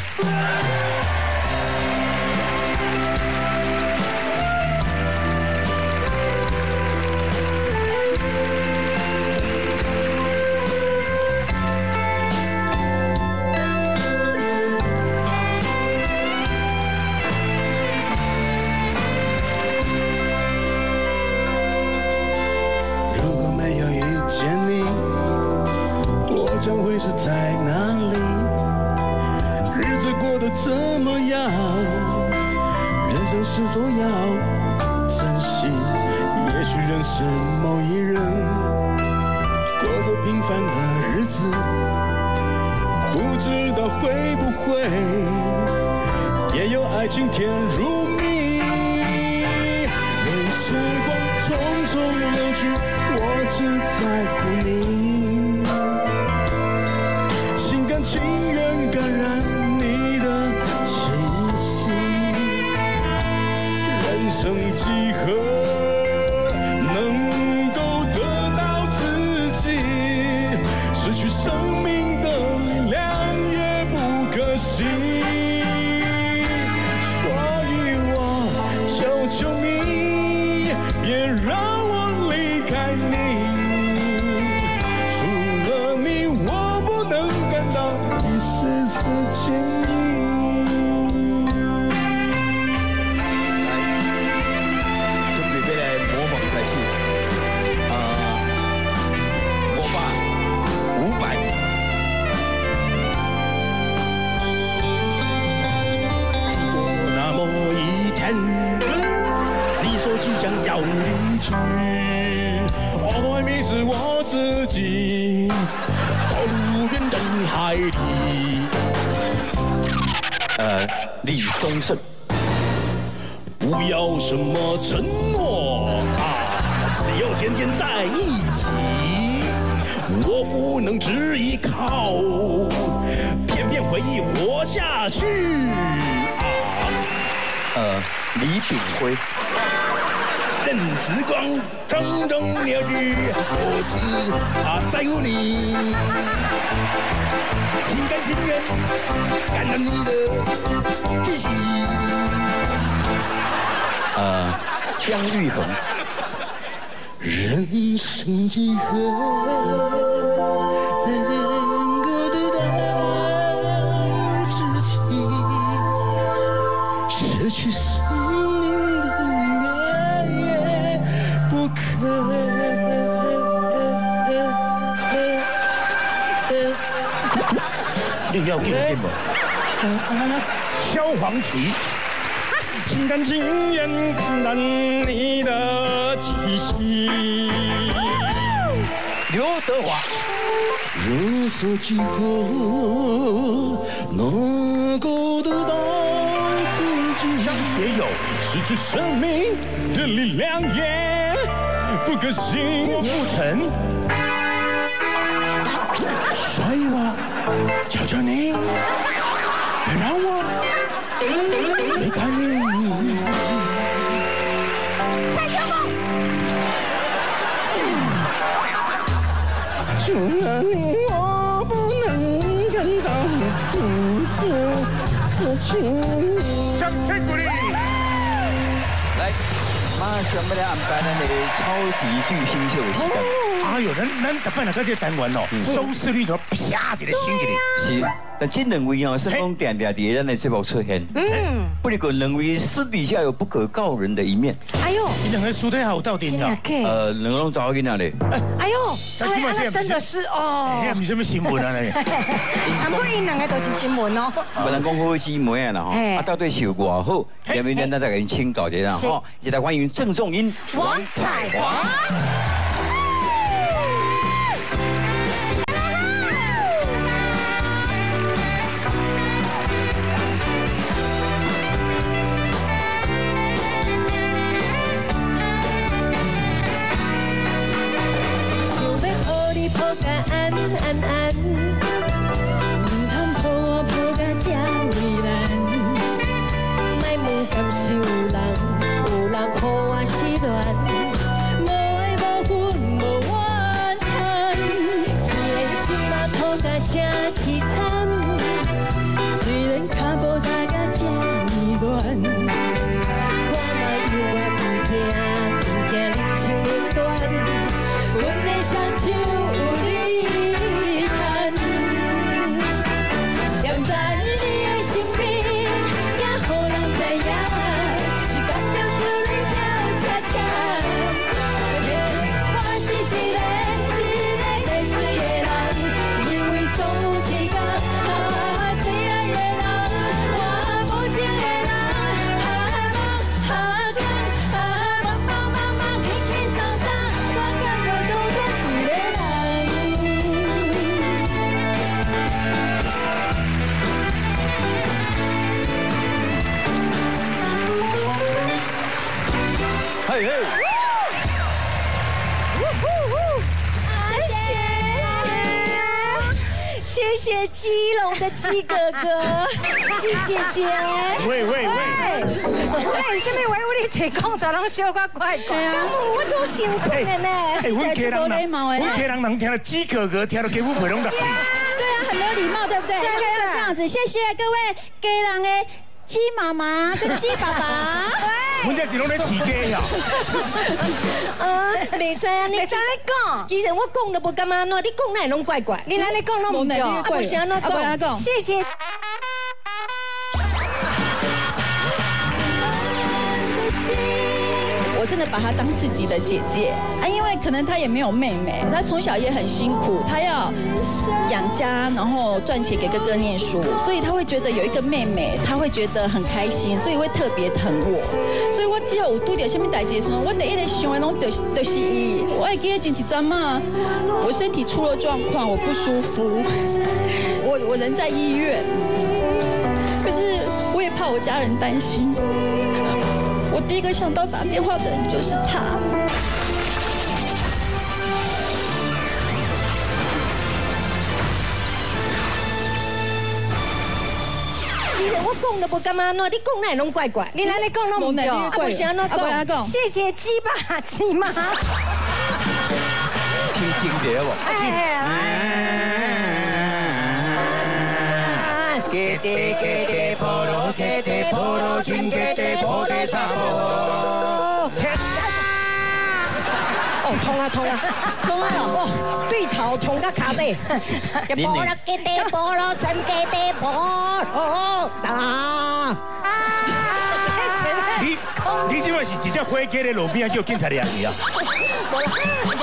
将会是在哪里？日子过得怎么样？人生是否要珍惜？也许认识某一人，过着平凡的日子，不知道会不会也有爱情甜如蜜。任时光匆匆流去，我只在乎你。情愿感染你的气息，人生几何能够得到自己？失去生命的力量也不可惜。所以我求求你，别让我离开你。除了你，我不能感到一丝丝情意。 就准备来模仿开始。啊，我把五百。 如果那么一天，你说即将要离去，我会迷失我自己。无边人海里， 呃，李宗盛， 不要什么承诺啊，只有天天在一起。我不能只依靠，偏偏回忆活下去啊。 呃，李炳辉。 任时光匆匆流去，我只啊在乎你。心甘情愿感染你的气息。 呃，姜育恒。 人生几何能够得到知己？失去生命的力量也不可。 你要给我萧煌奇。 心甘情愿感染你的气息。 刘德华。 热色几何能够得到自己？ 张学友，失去生命的力量也不可信。 郭富城。 帅吗？求求你，别让我离开你。 蔡秋凤。 除了你，我不能感到一丝丝情。 掌声鼓励。 来，马上要来安排咱的超级巨星秀的时间。 哎呦，咱咱特别那个这单元哦，收视率就啪一个升起来。 是，但这两位哦，是讲点点在咱的节目出现。嗯。不过两位私底下有不可告人的一面。 哎呦， 你两个私底下有到顶的。 呃，两个拢查某囡仔咧。 哎呦，哎，真的是哦。 哎，不是什么新闻啊那个。 难怪因两个都是新闻哦。 不能讲好新闻啊啦吼，啊到底是有偌好，下面咱再给您请教一下吼，一来欢迎郑仲英、 王彩华。 安安，唔通抱我抱甲这为难，莫问敢是有人，有人予我失恋，无爱无分无怨叹。虽然心嘛抱甲这凄惨，虽然脚步踏甲这呢乱，我嘛犹原不惊，不惊人情冷暖，阮的双手。 谢谢基隆的基哥哥、基姐姐。 喂喂喂！ 哎，什么话有你嘴讲，就人小可怪怪。啊，我做辛苦的呢。 哎，阮家人人，阮家人人听到基哥哥，听到给我回拢的。对啊，很没有礼貌，对不对？应该要这样子。谢谢各位家人的鸡妈妈跟鸡爸爸。 阮家一拢咧饲鸡呀。 呃，袂使啊，你袂使咧讲。其实我讲都无干嘛，喏，你讲哪拢怪怪。你哪里讲拢唔对，啊，不是安怎讲？谢谢。 我真的把她当自己的姐姐啊，因为可能她也没有妹妹，她从小也很辛苦，她要养家，然后赚钱给哥哥念书，所以她会觉得有一个妹妹，她会觉得很开心，所以会特别疼我。所以我只要有拄到什么代志的时候，我第一个想的拢就是就是伊。我还记得前几阵嘛，我身体出了状况，我不舒服，我我人在医院，可是我也怕我家人担心。我第一个想到打电话的人就是他。 其实我讲都无干嘛，喏，你讲哪拢怪怪。你哪里讲拢唔对，啊，不是安怎讲？谢谢鸡爸鸡妈。 听经典不？ 给的给的婆罗给的婆罗金给的婆的萨婆。 哦，痛啊痛啊痛啊！哦，对头痛到卡底。婆罗给的婆罗神给的婆罗达。 你你这摆是直接飞机在路边叫警察抓你啊？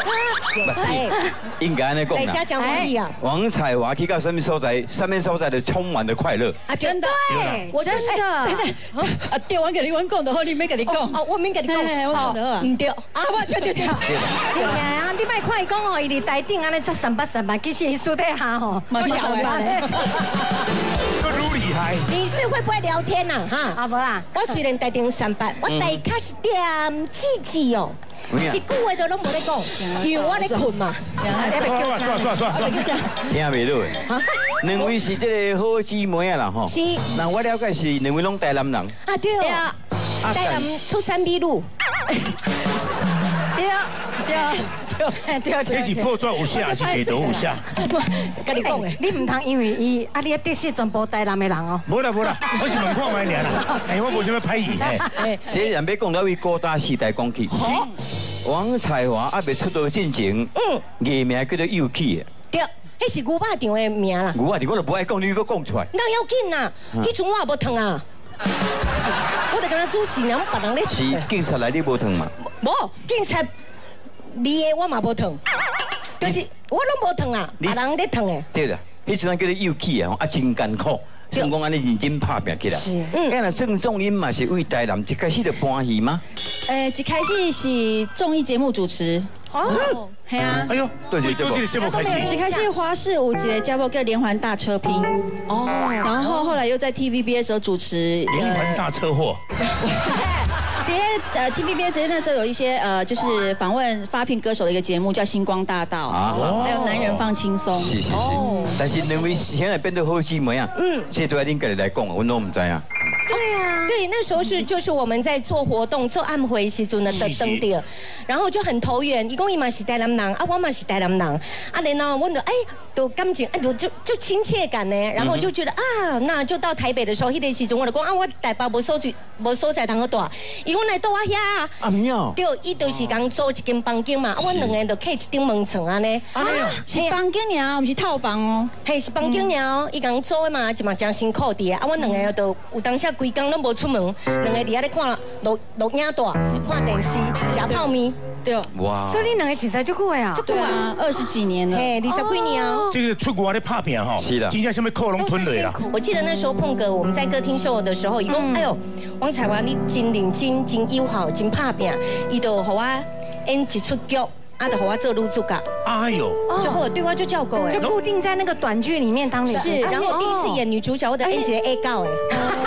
应该安尼讲啦。 来加强活力啊！ 王彩华去到什么所在，什么所在就充满了快乐。 啊，真的， 我真的。啊，对，我跟你我讲的好，你没跟你讲。 哦，我没跟你讲， 我讲的好。 唔对，啊，我对对对。真正啊，你莫看伊讲哦，伊伫台顶安尼才三八三八，其实伊私底下吼， 蛮厉害。 都如厉害。 女士会不会聊天呐？哈，啊无啦。我虽然台顶三八，我台卡是点自己哦。一句话都拢无咧讲，因为我咧困嘛。 算算算算， 听袂落。两位是这个好姊妹啊啦吼。 是。 那我了解是两位拢台南人。 啊对啊，台南出三 B 路。对啊对啊对对。 这是破绽有下，还是给头有下？ 跟你讲诶，你唔通因为伊啊，你的是全部台南的人哦。 无啦无啦，我是问看卖尔啦。哎，我无想要歹意嘿。 这人要讲到为高大时代讲起。王彩华还未出道进前，嗯，艺名叫做幼气。 对，迄是牛肉场的名啦。 牛肉场我都不爱讲，你搁讲出来。 那要紧啦，迄阵我也无疼啊。我就跟他主持人，别人咧。 是警察来你无疼嘛？ 无，警察你的我嘛无疼，就是我拢无疼啊，别人咧疼的。 对啦，迄阵叫做幼气啊，啊真艰苦。像讲安尼认真拍拼起来，嗯，那郑仲英嘛是为台南一开始就搬戏吗？ 诶，一开始是综艺节目主持。哦，系啊。 哎呦，对对对，节目开始。 一开始华视五节节目叫连环大车拼。哦。然后后来又在 T V B S 主持。 连环大车祸。 别呃 T V B S 那时候有一些呃就是访问发片歌手的一个节目叫星光大道啊，还有男人放轻松。 是是是。但是两位现在变得好姊妹啊，嗯，这对恁家己来讲，我拢唔知啊。 对啊，对，那时候是就是我们在做活动做暗回时阵的登点，然后就很投缘。伊讲伊嘛是台南人，啊我嘛是台南人，啊然后我就哎都感情哎就就就亲切感呢，然后就觉得啊，那就到台北的时候，迄个时阵我就讲啊我台北无所在无所在通去住，伊讲来住我遐啊。 啊妙。 对，伊就是讲租一间房间嘛，啊我两个人就客一顶门床安尼。 啊，是房间尔，唔是套房哦。 嘿，是房间尔，伊讲租的嘛，就嘛真辛苦的啊，啊我两个都有当下。规工拢无出门，两个伫遐咧看录录影带、看电视、食泡面，对。哇！所以你两个实在足久啊， 足久啊，二十几年了， 嘿，二十几年啊。 这个出国咧拍片哈， 是啦， 真正什么扣拢吞落啦。 我记得那时候碰哥我们在歌厅秀的时候，伊讲，哎呦，王彩华你真认真、真友好、真拍片，伊就互我演一出剧。啊，就和我做女主角。哎呦，就和我对我就照顾哎，就固定在那个短剧里面当女主角。是，然后第一次演女主角，我得演一个 A 告哎。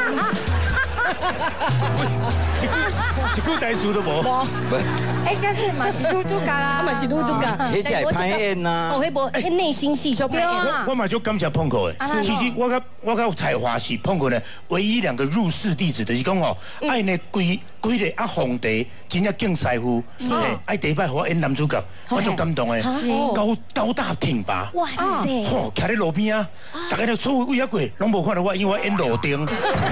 一句台词都无。无。 哎，但是嘛是女主角啊，嘛是女主角。 迄是会拍演呐。 哦，迄无，迄内心戏就拍演。 我我嘛就感谢碰哥诶。其实我甲我甲彩华是碰哥呢，唯一两个入室弟子，就是讲哦，爱呢规规个啊皇帝真正敬师傅，是爱第一摆和我演男主角，我足感动诶，高高大挺拔。哇塞！嚯，徛咧路边啊，大家都错位啊过，拢无看到我，因为我演路灯。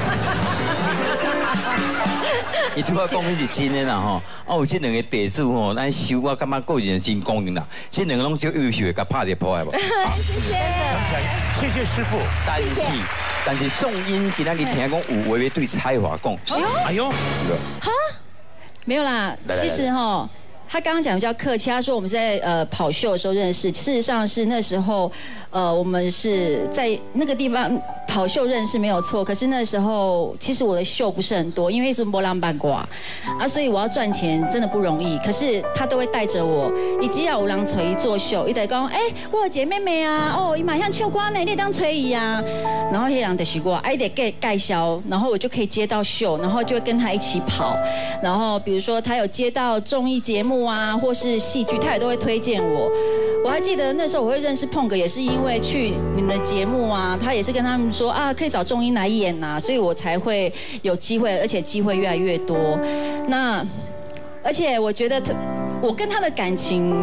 伊拄我讲迄是真诶啦吼，啊有这两个弟子吼，咱收我感觉个人真公平啦，这两个拢足优秀，甲拍着破下无。 谢谢， 谢谢师傅。 但是但是宋英今仔日听讲有话要对彩华讲。 哎呦， 哈，没有啦，其实哈。他刚刚讲比较客气，他说我们在呃跑秀的时候认识，事实上是那时候，呃我们是在那个地方跑秀认识没有错，可是那时候其实我的秀不是很多，因为是波浪半卦啊，所以我要赚钱真的不容易。可是他都会带着我，你只要有人找伊做秀，伊就讲，哎、欸，我有姐妹妹啊，哦，伊马上秀瓜呢，你当找伊啊，然后迄人就是我，哎得介介绍，然后我就可以接到秀，然后就会跟他一起跑，然后比如说他有接到综艺节目啊，或是戏剧，他也都会推荐我。我还记得那时候我会认识碰哥，也是因为去你们的节目啊，他也是跟他们说啊，可以找仲英来演呐、啊，所以我才会有机会，而且机会越来越多。那而且我觉得他，我跟他的感情，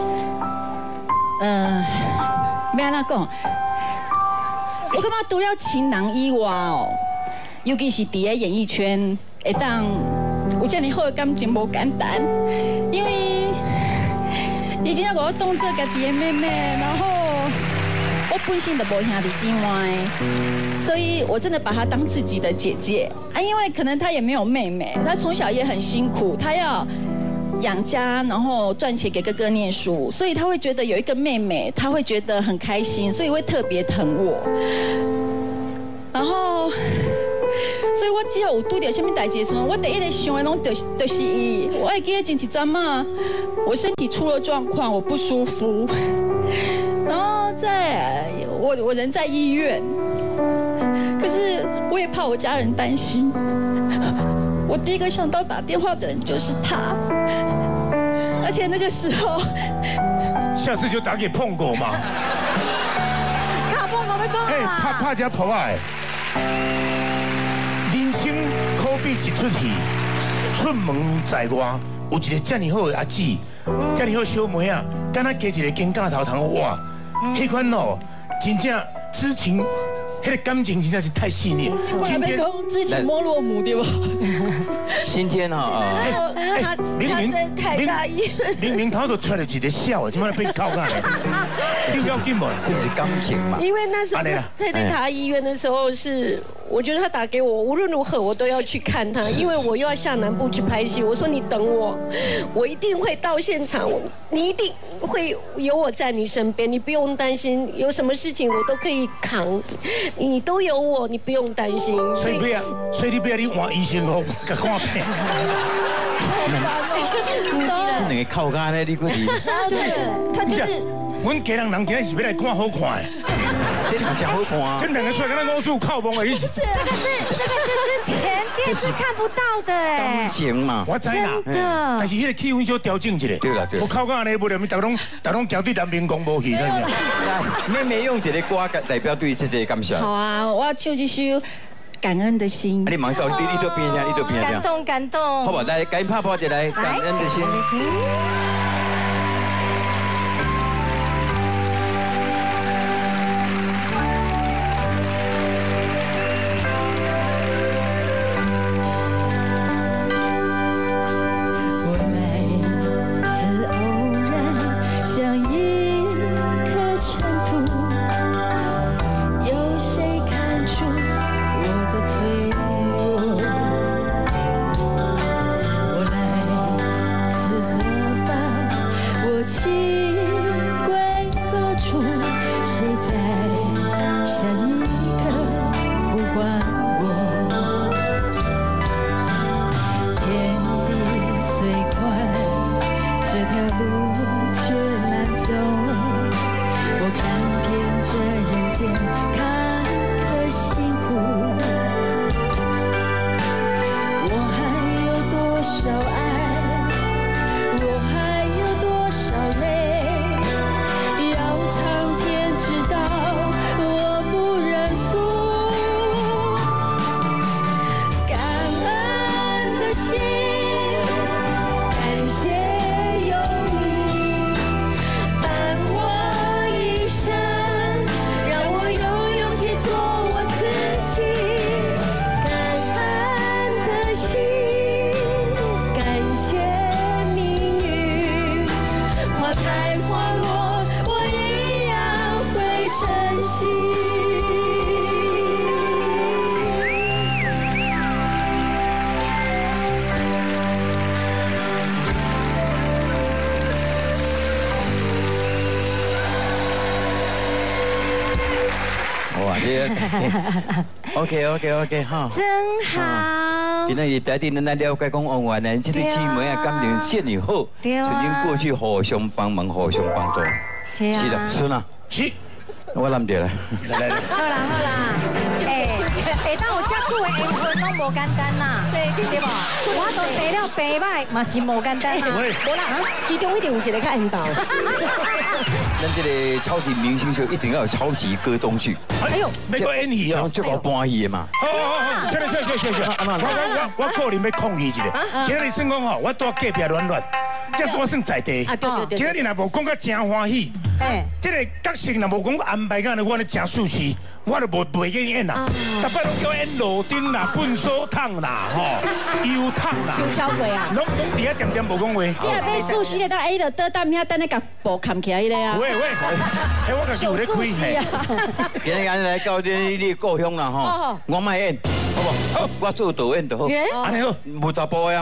呃，没安那讲，我感觉除了情人以外哦，尤其是伫个演艺圈，会当。有这么好的感情无简单，因为伊真正我当做家己的妹妹，然后我本身就无兄弟姊妹，所以我真的把她当自己的姐姐啊。因为可能她也没有妹妹，她从小也很辛苦，她要养家，然后赚钱给哥哥念书，所以他会觉得有一个妹妹，他会觉得很开心，所以会特别疼我。然后，所以我只要有拄到什么代志的时候，我第一个想的拢就是就是伊。我还记得前一阵嘛，我身体出了状况，我不舒服，然后在我我人在医院，可是我也怕我家人担心。我第一个想到打电话的人就是他，而且那个时候， 下次就打给碰狗嘛。 卡碰狗要做哎，拍拍只婆仔。人生可比一出戏，出门在外，有一个这么好的阿姊，这么好小妹啊，敢若加一个金架头通哇，迄款哦，真正知情。 那个感情真的是太细腻。 今天之前摸落母对吧？ 今天哈， 哎，明明太大意， 明明他都出来一个笑，怎么被靠干了？你要紧嘛， 这是感情嘛。 因为那时候在在他医院的时候是，我觉得他打给我，无论如何我都要去看他，因为我又要下南部去拍戏。我说你等我，我一定会到现场，你一定会有我在你身边，你不用担心，有什么事情我都可以扛。 你都有我，你不用担心。 所以不要，所以你不要你换医生哦，甲看病。 这两个靠家呢，你估计？ 他就是。 阮家人人今天是要来看好看的， 这真正好看啊！ 这两个出来跟咱五组靠崩的意思。 这个是这个是之前电视看不到的哎。 感情嘛， 我知啦。 真的。 但是迄个气氛就调整一下。 对啦对。 我靠家呢，不然咪大拢大拢交对男民工无去，来， 妹妹用一个歌代表对这些感谢。 好啊，我要唱一首《感恩的心》。 你忙走，你你都边听，你都边听。 感动感动。 好不好？来，赶紧拍拍一来，感恩的心。 OK OK OK 哈， 真好。 今日在地咱来了解讲王源呢，这对姊妹啊感情现以后，曾经过去互相帮忙、互相帮助。是啊。是的，孙啊。是。我諗住啦。來來來。 好啦好啦，誒誒，當有遮久的緣分攏無簡單啦。對，這是無。我都地了白擺，嘛真無簡單啊。 無啦，其中一定有一個較緣投。 咱這個超級明星秀一定要有超級歌中劇。 哎呦，美國演戲啊， 足夠歡喜的嘛。 好好好，出來出來出來出來！我我我我個人要抗議一下。今日算講吼，我住隔壁暖暖，這是我算在地。啊對對對。今日若無講到真歡喜，哎，這個角色若無講安排到我咧真舒適，我就無袂願意演啦。逐擺攏叫演路頂啦、糞掃桶啦、吼油桶啦。 燒焦過啊！ 攏攏佇遐點點無講話。 你若要舒適咧，當哎就倒等遐等咧甲布冚起來咧啊。 喂喂，嘿我家己有咧開戲。 今日來到你你故鄉啦吼，我賣演，好不？好，我做導演就好。安尼好，無查甫個嘛。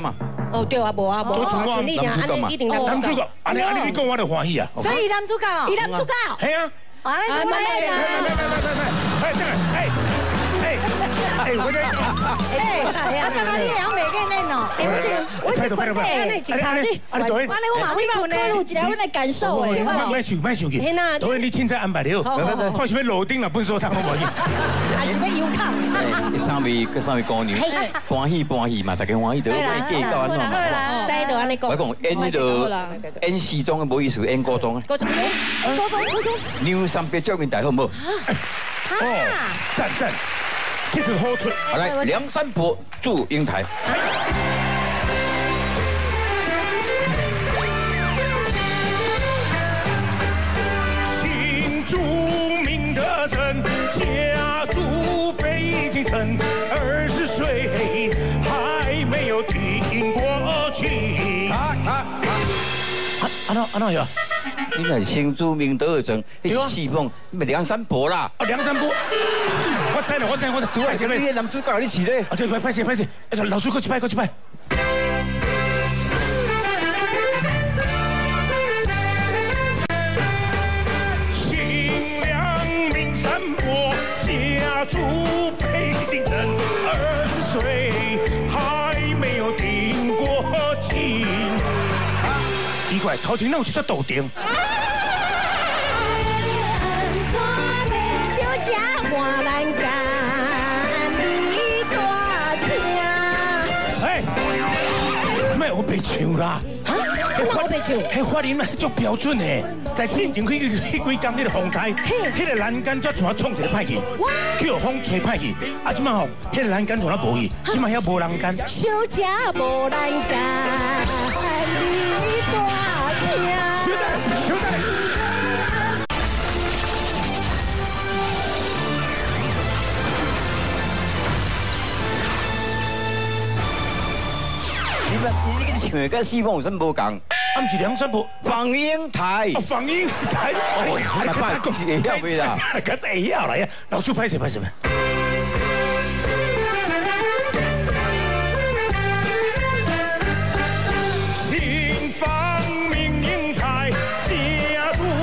哦，对啊，无啊，无。 都像我安尼一定男主角，安尼安尼你讲我就欢喜啊。 所以男主角， 伊男主角。 系啊。 啊，你来来来来来来来来，哎。哎，我这， 哎，哎呀，刚刚你也要每个人喏，哎，我这，我这关键，你几下你，完了我马上考虑一下我的感受哎， 别想，别想去，导演你凊彩安排了，看是要楼顶啦，本所汤都无去， 还是要油汤。 哎，三位跟三位姑娘，欢喜欢喜嘛，大家欢喜得，我计较安怎嘛？ 塞到安尼讲。 我讲演迄个演西装的无意思，演古装啊。 古装，古装，古装。 牛三别照面大好唔好？ 哦，赞赞。这是好处。 好来，梁山伯祝英台。 新著名的人，家住北京城，二十岁还没有定过亲。啊啊啊！安怎安怎样？ 你那新著名的人，迄是戏凤，咪梁山伯啦。 啊，梁山伯。我知啦，我知，我知。 拄啊，是你个男主角你是咧？ 啊，对，歹歹势歹势，老师，过一摆，过一摆。姓梁名山伯，家住北京城，二十岁还没有定过亲。奇怪，头前哪有一只豆丁？我白唱啦！ 啊，我白唱， 迄发音足标准的，在进前去迄几工迄个风台，迄个栏杆才全创一个歹去，叫风吹歹去。啊，即摆吼，迄个栏杆全啊无去，即摆遐无栏杆。 小姐无栏杆，你大听。 小姐，小姐。 你这个唱的跟西凤有什么无共？ 啊，不是梁山伯， 放映台。 放映台。 哦，那快就是会晓未啦？ 刚才会晓来呀，老师拍谁拍谁拍。新放映映台，家住。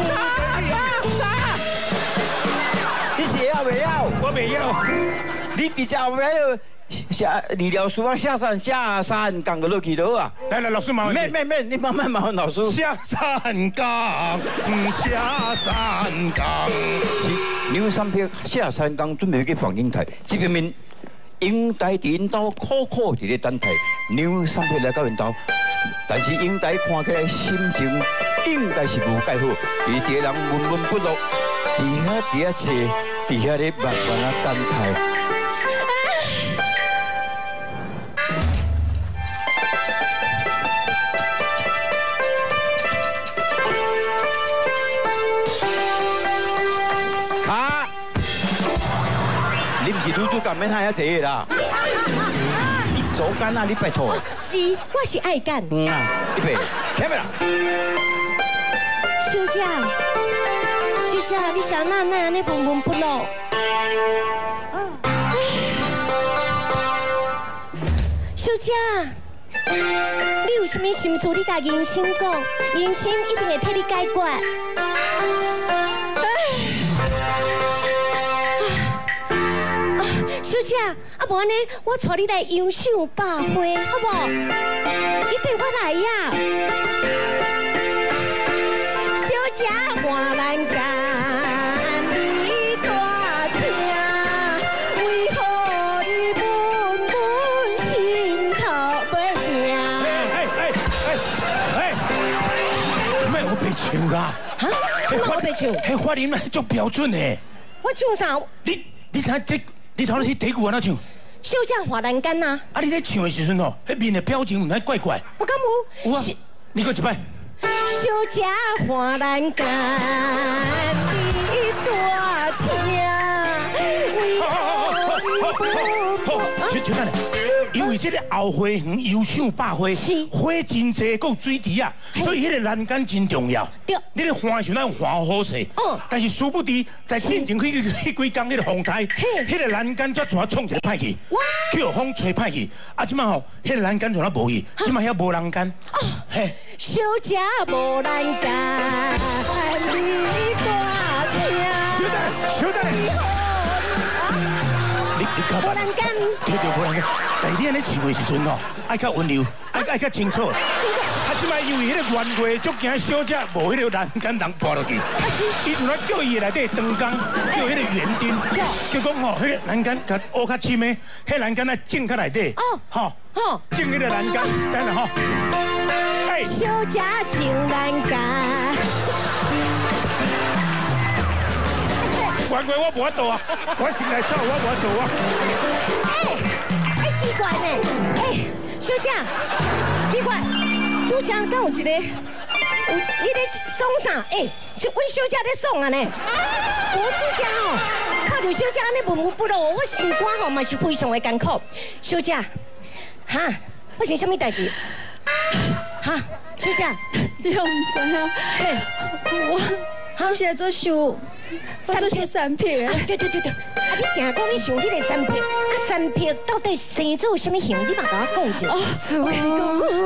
你是晓未晓？ 我未晓。 你直接后尾下理疗书啊，下山下山岗就落去了啊！ 来来，老师忙。 免免免，你慢慢忙，老师。 下山岗，下山岗。 牛三撇下山岗准备去放映台，这边面英台伫因兜苦苦伫咧等待，牛三撇来到因兜，但是英台看起来心情应该是无介好，伊一个人闷闷不乐，伫遐伫遐坐，伫遐咧慢慢啊等待。你不是女主角，免遐济个啦。你左干啊，你拜托。 是，我是爱干。 嗯啊，一杯，开没啦？ 小姐，小姐，你小娜娜那闷闷不乐。小姐，你有啥物心事？你甲人生讲，人生一定会替你解决。小姐，啊无安尼，我带你来欣赏百花，好不？一定我来呀！小姐换栏杆，你大听，为何你闷闷心头要惊？哎哎哎哎！ 咩我白唱啦？ 哈？我白唱？ 迄发音足标准的。 我唱啥？ 你你猜这？你头咧迄第句安怎唱？ 小姐换栏杆呐！ 啊，你咧唱的时阵吼，迄面的表情有哪怪怪？ 我敢有？ 有啊，你过一摆。 小姐换栏杆，你大听，为何你不？ 好，就就等下，因为为这个后花园优胜百花，花真济，够水池啊，所以迄个栏杆真重要。对，你咧换想咱换好势，嗯，但是殊不知在进前迄迄几工迄个风台，迄个栏杆却全创一个歹去，叫风吹歹去，啊，即摆吼，迄个栏杆全啊无去，即摆遐无栏杆。哦，嘿， 小姐无栏杆，你大听。 小等，小等。你你靠吧。无栏杆。对对，无栏杆。但是你安尼唱的时阵吼，爱较温柔，爱爱较清楚。啊，即摆因为迄个原话足惊小姐无迄个栏杆人爬落去，伊就来叫伊内底灯光，叫迄个园丁，就讲吼，迄个栏杆甲乌较深的，迄个栏杆啊种较内底。哦，吼，吼，种迄个栏杆，知啦吼。哎， 小姐种栏杆。 原话我无法度啊，我先来走，我无法度啊。 哎，哎，奇怪呢，哎，小姐，奇怪，拄则敢有一个，有迄个送啥？哎，是阮小姐咧送啊呢。我拄则吼，看到小姐安尼文武不落，我心肝吼嘛是非常的艰苦。小姐，哈，发生什么代志？哈，小姐， 你又唔知啊？嘿，我。我现在做想，我做想三撇。 对对对对，啊！你定讲你想迄个三撇，啊三撇到底生做什么形？你嘛甲我讲者。哦， 我跟你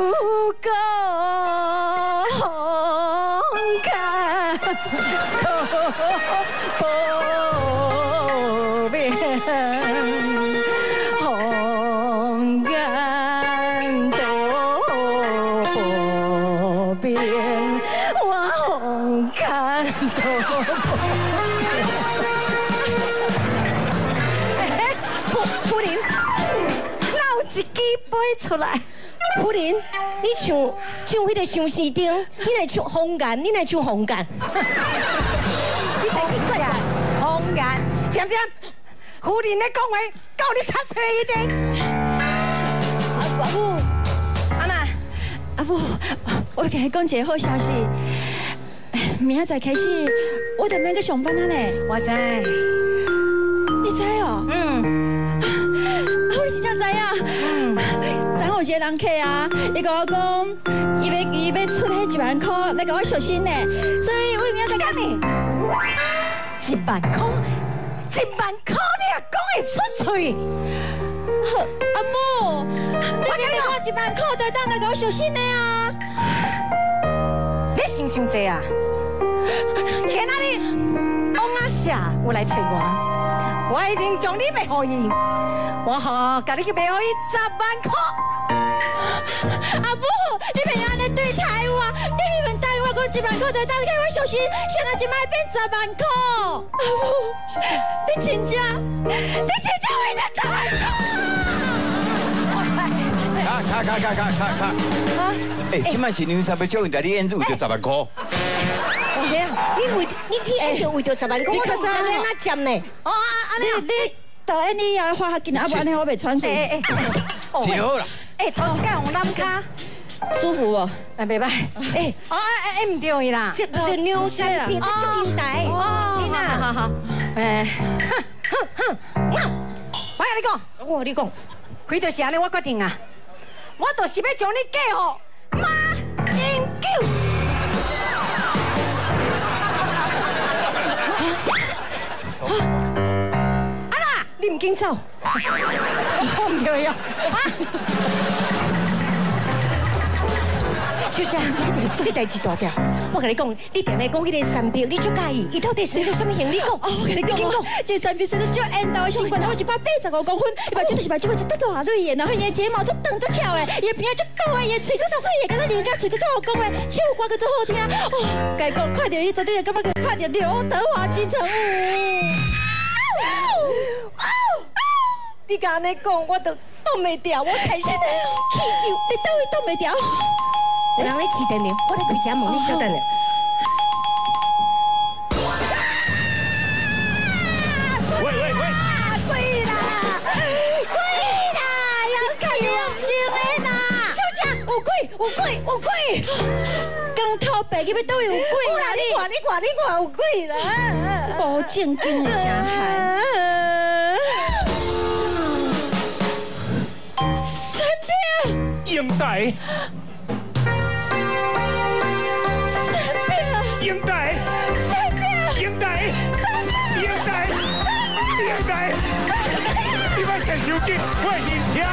夫人，闹一支杯出来。夫人，你唱唱迄个相思丁，你来唱红颜，你来唱红颜。你太奇怪啊！红颜，点点，夫人咧讲话，教你插嘴一点。阿母，阿妈， 阿母，我给你讲一个好消息。明仔载开始，我就免去上班了呢。 我知， 你知哦？嗯。我是真知啊。嗯。昨有一个人客啊，伊甲我讲，伊要伊要出迄一万块来甲我寿星呢，所以我明仔载开始。 一万块，一万块，你也讲会出嘴？ 阿母，你今日我一万块就当来甲我寿星的啊？ 你想伤济啊？天哪里，王阿霞，我来找我，我一定将你卖给伊，我好甲你去卖给伊十万块。 阿母，你别安尼对待我，你们答应我讲一万块就当给我寿星，现在就卖变十万块。阿母，你真正，你真正为了十万块？ 卡卡卡卡卡卡卡！啊！哎，今晚是你三要叫人家你演为着十万块。 嘿啊！你为你去演着为着十万块，我都真咧那占呢。哦啊啊！ 你你导演你要花下紧，啊不然我袂喘气。哎哎， 就好啦。 哎，头一届用蓝卡， 舒服哦。 哎，袂歹。哎，哦哎哎，唔对啦，这这牛山片的祝英台。哦，你呐，好好。哎，哼哼哼，我甲你讲，我甲你讲，亏就是安尼，我决定啊，我就是要将你嫁互马英九。啊啦，你唔紧走，我唔对呀。小姐，这代志大条，我跟你讲，你定来讲迄个三票，你就介意，伊到底生做什么形？你讲，哦，我跟你讲， 这三票生得就缘投性管，然后一百八十五公分，伊目睭就是目睭，就大大蕊的，然后伊的睫毛就长就翘的，伊的鼻仔就大的，伊的嘴就水的，敢若脸甲嘴个做好讲的，唱歌个做好听。哦，该讲看到伊绝对会感觉看到刘德华之称。 你甲安尼讲，我都挡袂掉，我开心的气就， 你倒位挡袂掉。 有人咧试电铃，我咧开只门，你稍等下。 喂喂喂！ 贵啦，贵啦，要看眼睛的啦。小姐，有贵，有贵，有贵。 刚头白去要倒位有贵啦？ 你看，你看，你看有贵啦。 无正经的真害。 英台。英台。英台。英台。英台。你莫想手机，我晕车。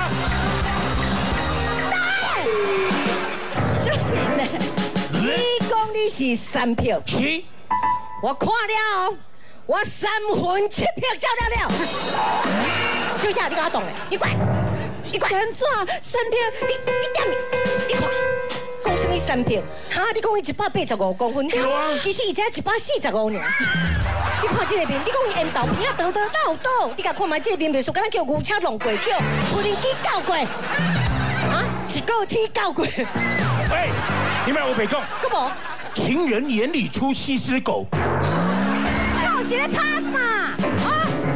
你讲你是三票， 是。 我看了，我三分七票照了了。小姐，你跟我动嘞，你乖，你乖。 安怎？三票？ 你你点，你看，讲什么三票？哈，你讲伊一百八十五公分，对啊，其实伊才一百四十五呢。你看这个面，你讲伊缘投片啊，倒倒倒倒，你甲看卖这个面，袂输敢咱叫牛车弄过，叫无人机搞过，啊，是高铁搞过。 喂，你莫有白讲。 个无？ 情人眼里出西施狗。 我是咧吵啥？啊？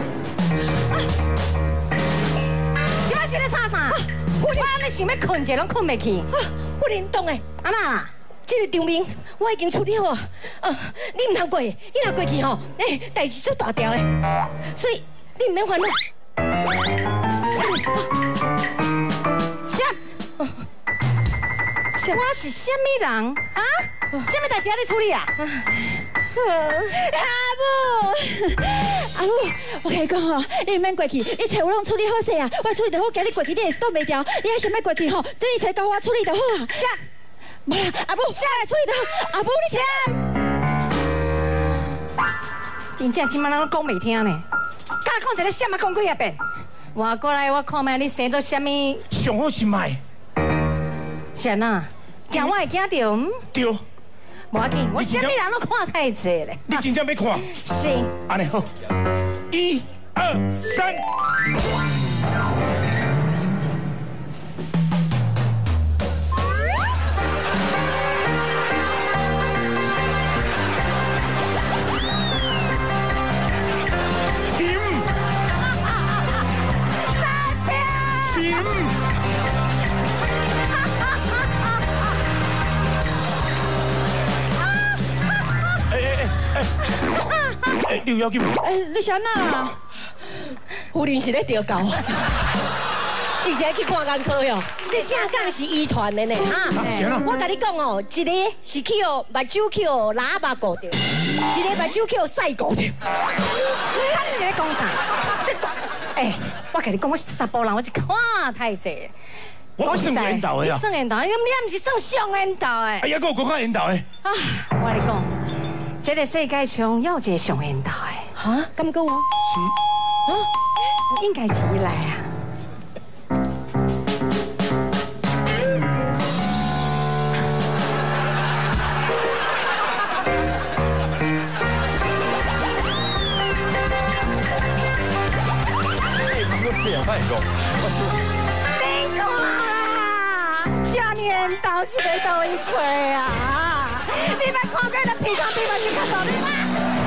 这是咧吵啥？我安尼想要困者拢困袂去。我联动诶，安那啦？这个场面我已经处理好，呃，你唔通过，你若过去吼，诶，代志出大条诶，所以你唔免烦恼。闪！我是什么人啊？什么代志要你处理啊？ 阿母，阿母，我跟你讲吼，你唔免过去，一切我拢处理好势啊，我处理得好，今日过去你会挡袂掉，你还想要过去吼，这一切交我处理就好啊。是。无啦，阿母，先来处理得好，阿母你先。真正今晚人都讲袂听呢，敢讲一个什么讲几啊遍？我过来，我看卖你生做什么？ 上好是卖。 是啊，惊我会惊到？ 对。 无要紧，我什么人都看太济咧。 你真正要看？ 是。 安尼好，一、二、三。停！ 三票。 停！哎，你有要紧无？ 哎，你想哪？ 夫人是咧调教，伊是去看工课哟。这正讲是医团的呢啊！我甲你讲哦，一个是去哦目睭去哦喇叭顾着，一个目睭去哦屎顾着。啊，你是咧讲啥？哎，我甲你讲，我查甫人，我是看太济。 我算缘投的啊！ 算缘投，咁你也唔是算上缘投的。 哎呀，我讲较缘投的。 啊，我跟你讲。这个世界上有一个上缘投的，哈？咁讲哦？是。啊？应该是伊来啊。 哎，我是杨范公，我是。你看啦，这缘投是要到伊做啊！你莫看过人屁股比我更较大，你看。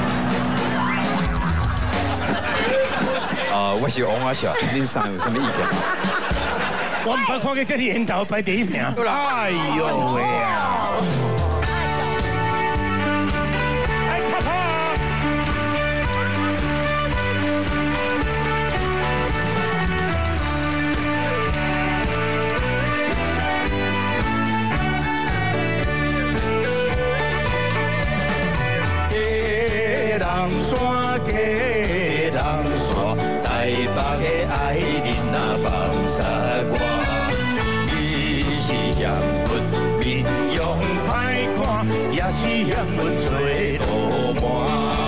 啊，我是王阿笑，恁三有什么意见？ 我唔捌看过这里缘投排第一名。哎呦喂啊！哎，啪啪！人山加人山，台北的爱人啊放撒我，你是嫌阮面容歹看，也是嫌阮做路漫。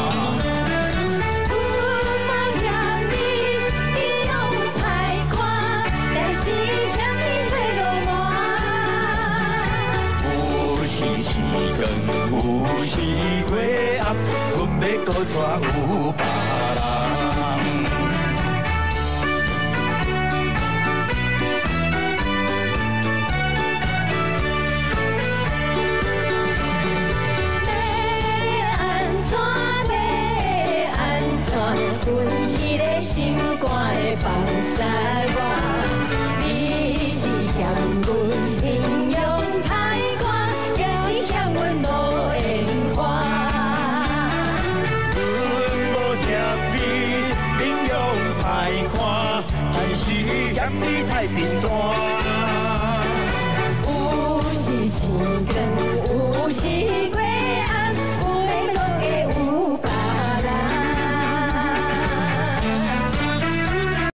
有时月暗，阮要搁怎有别人？ 要安怎？要安怎？阮迄个心肝的放撒我，你是嫌阮形容歹看，也是嫌阮无缘花。 阮无嫌你面容歹看，只是嫌你太平淡。 时间有时间。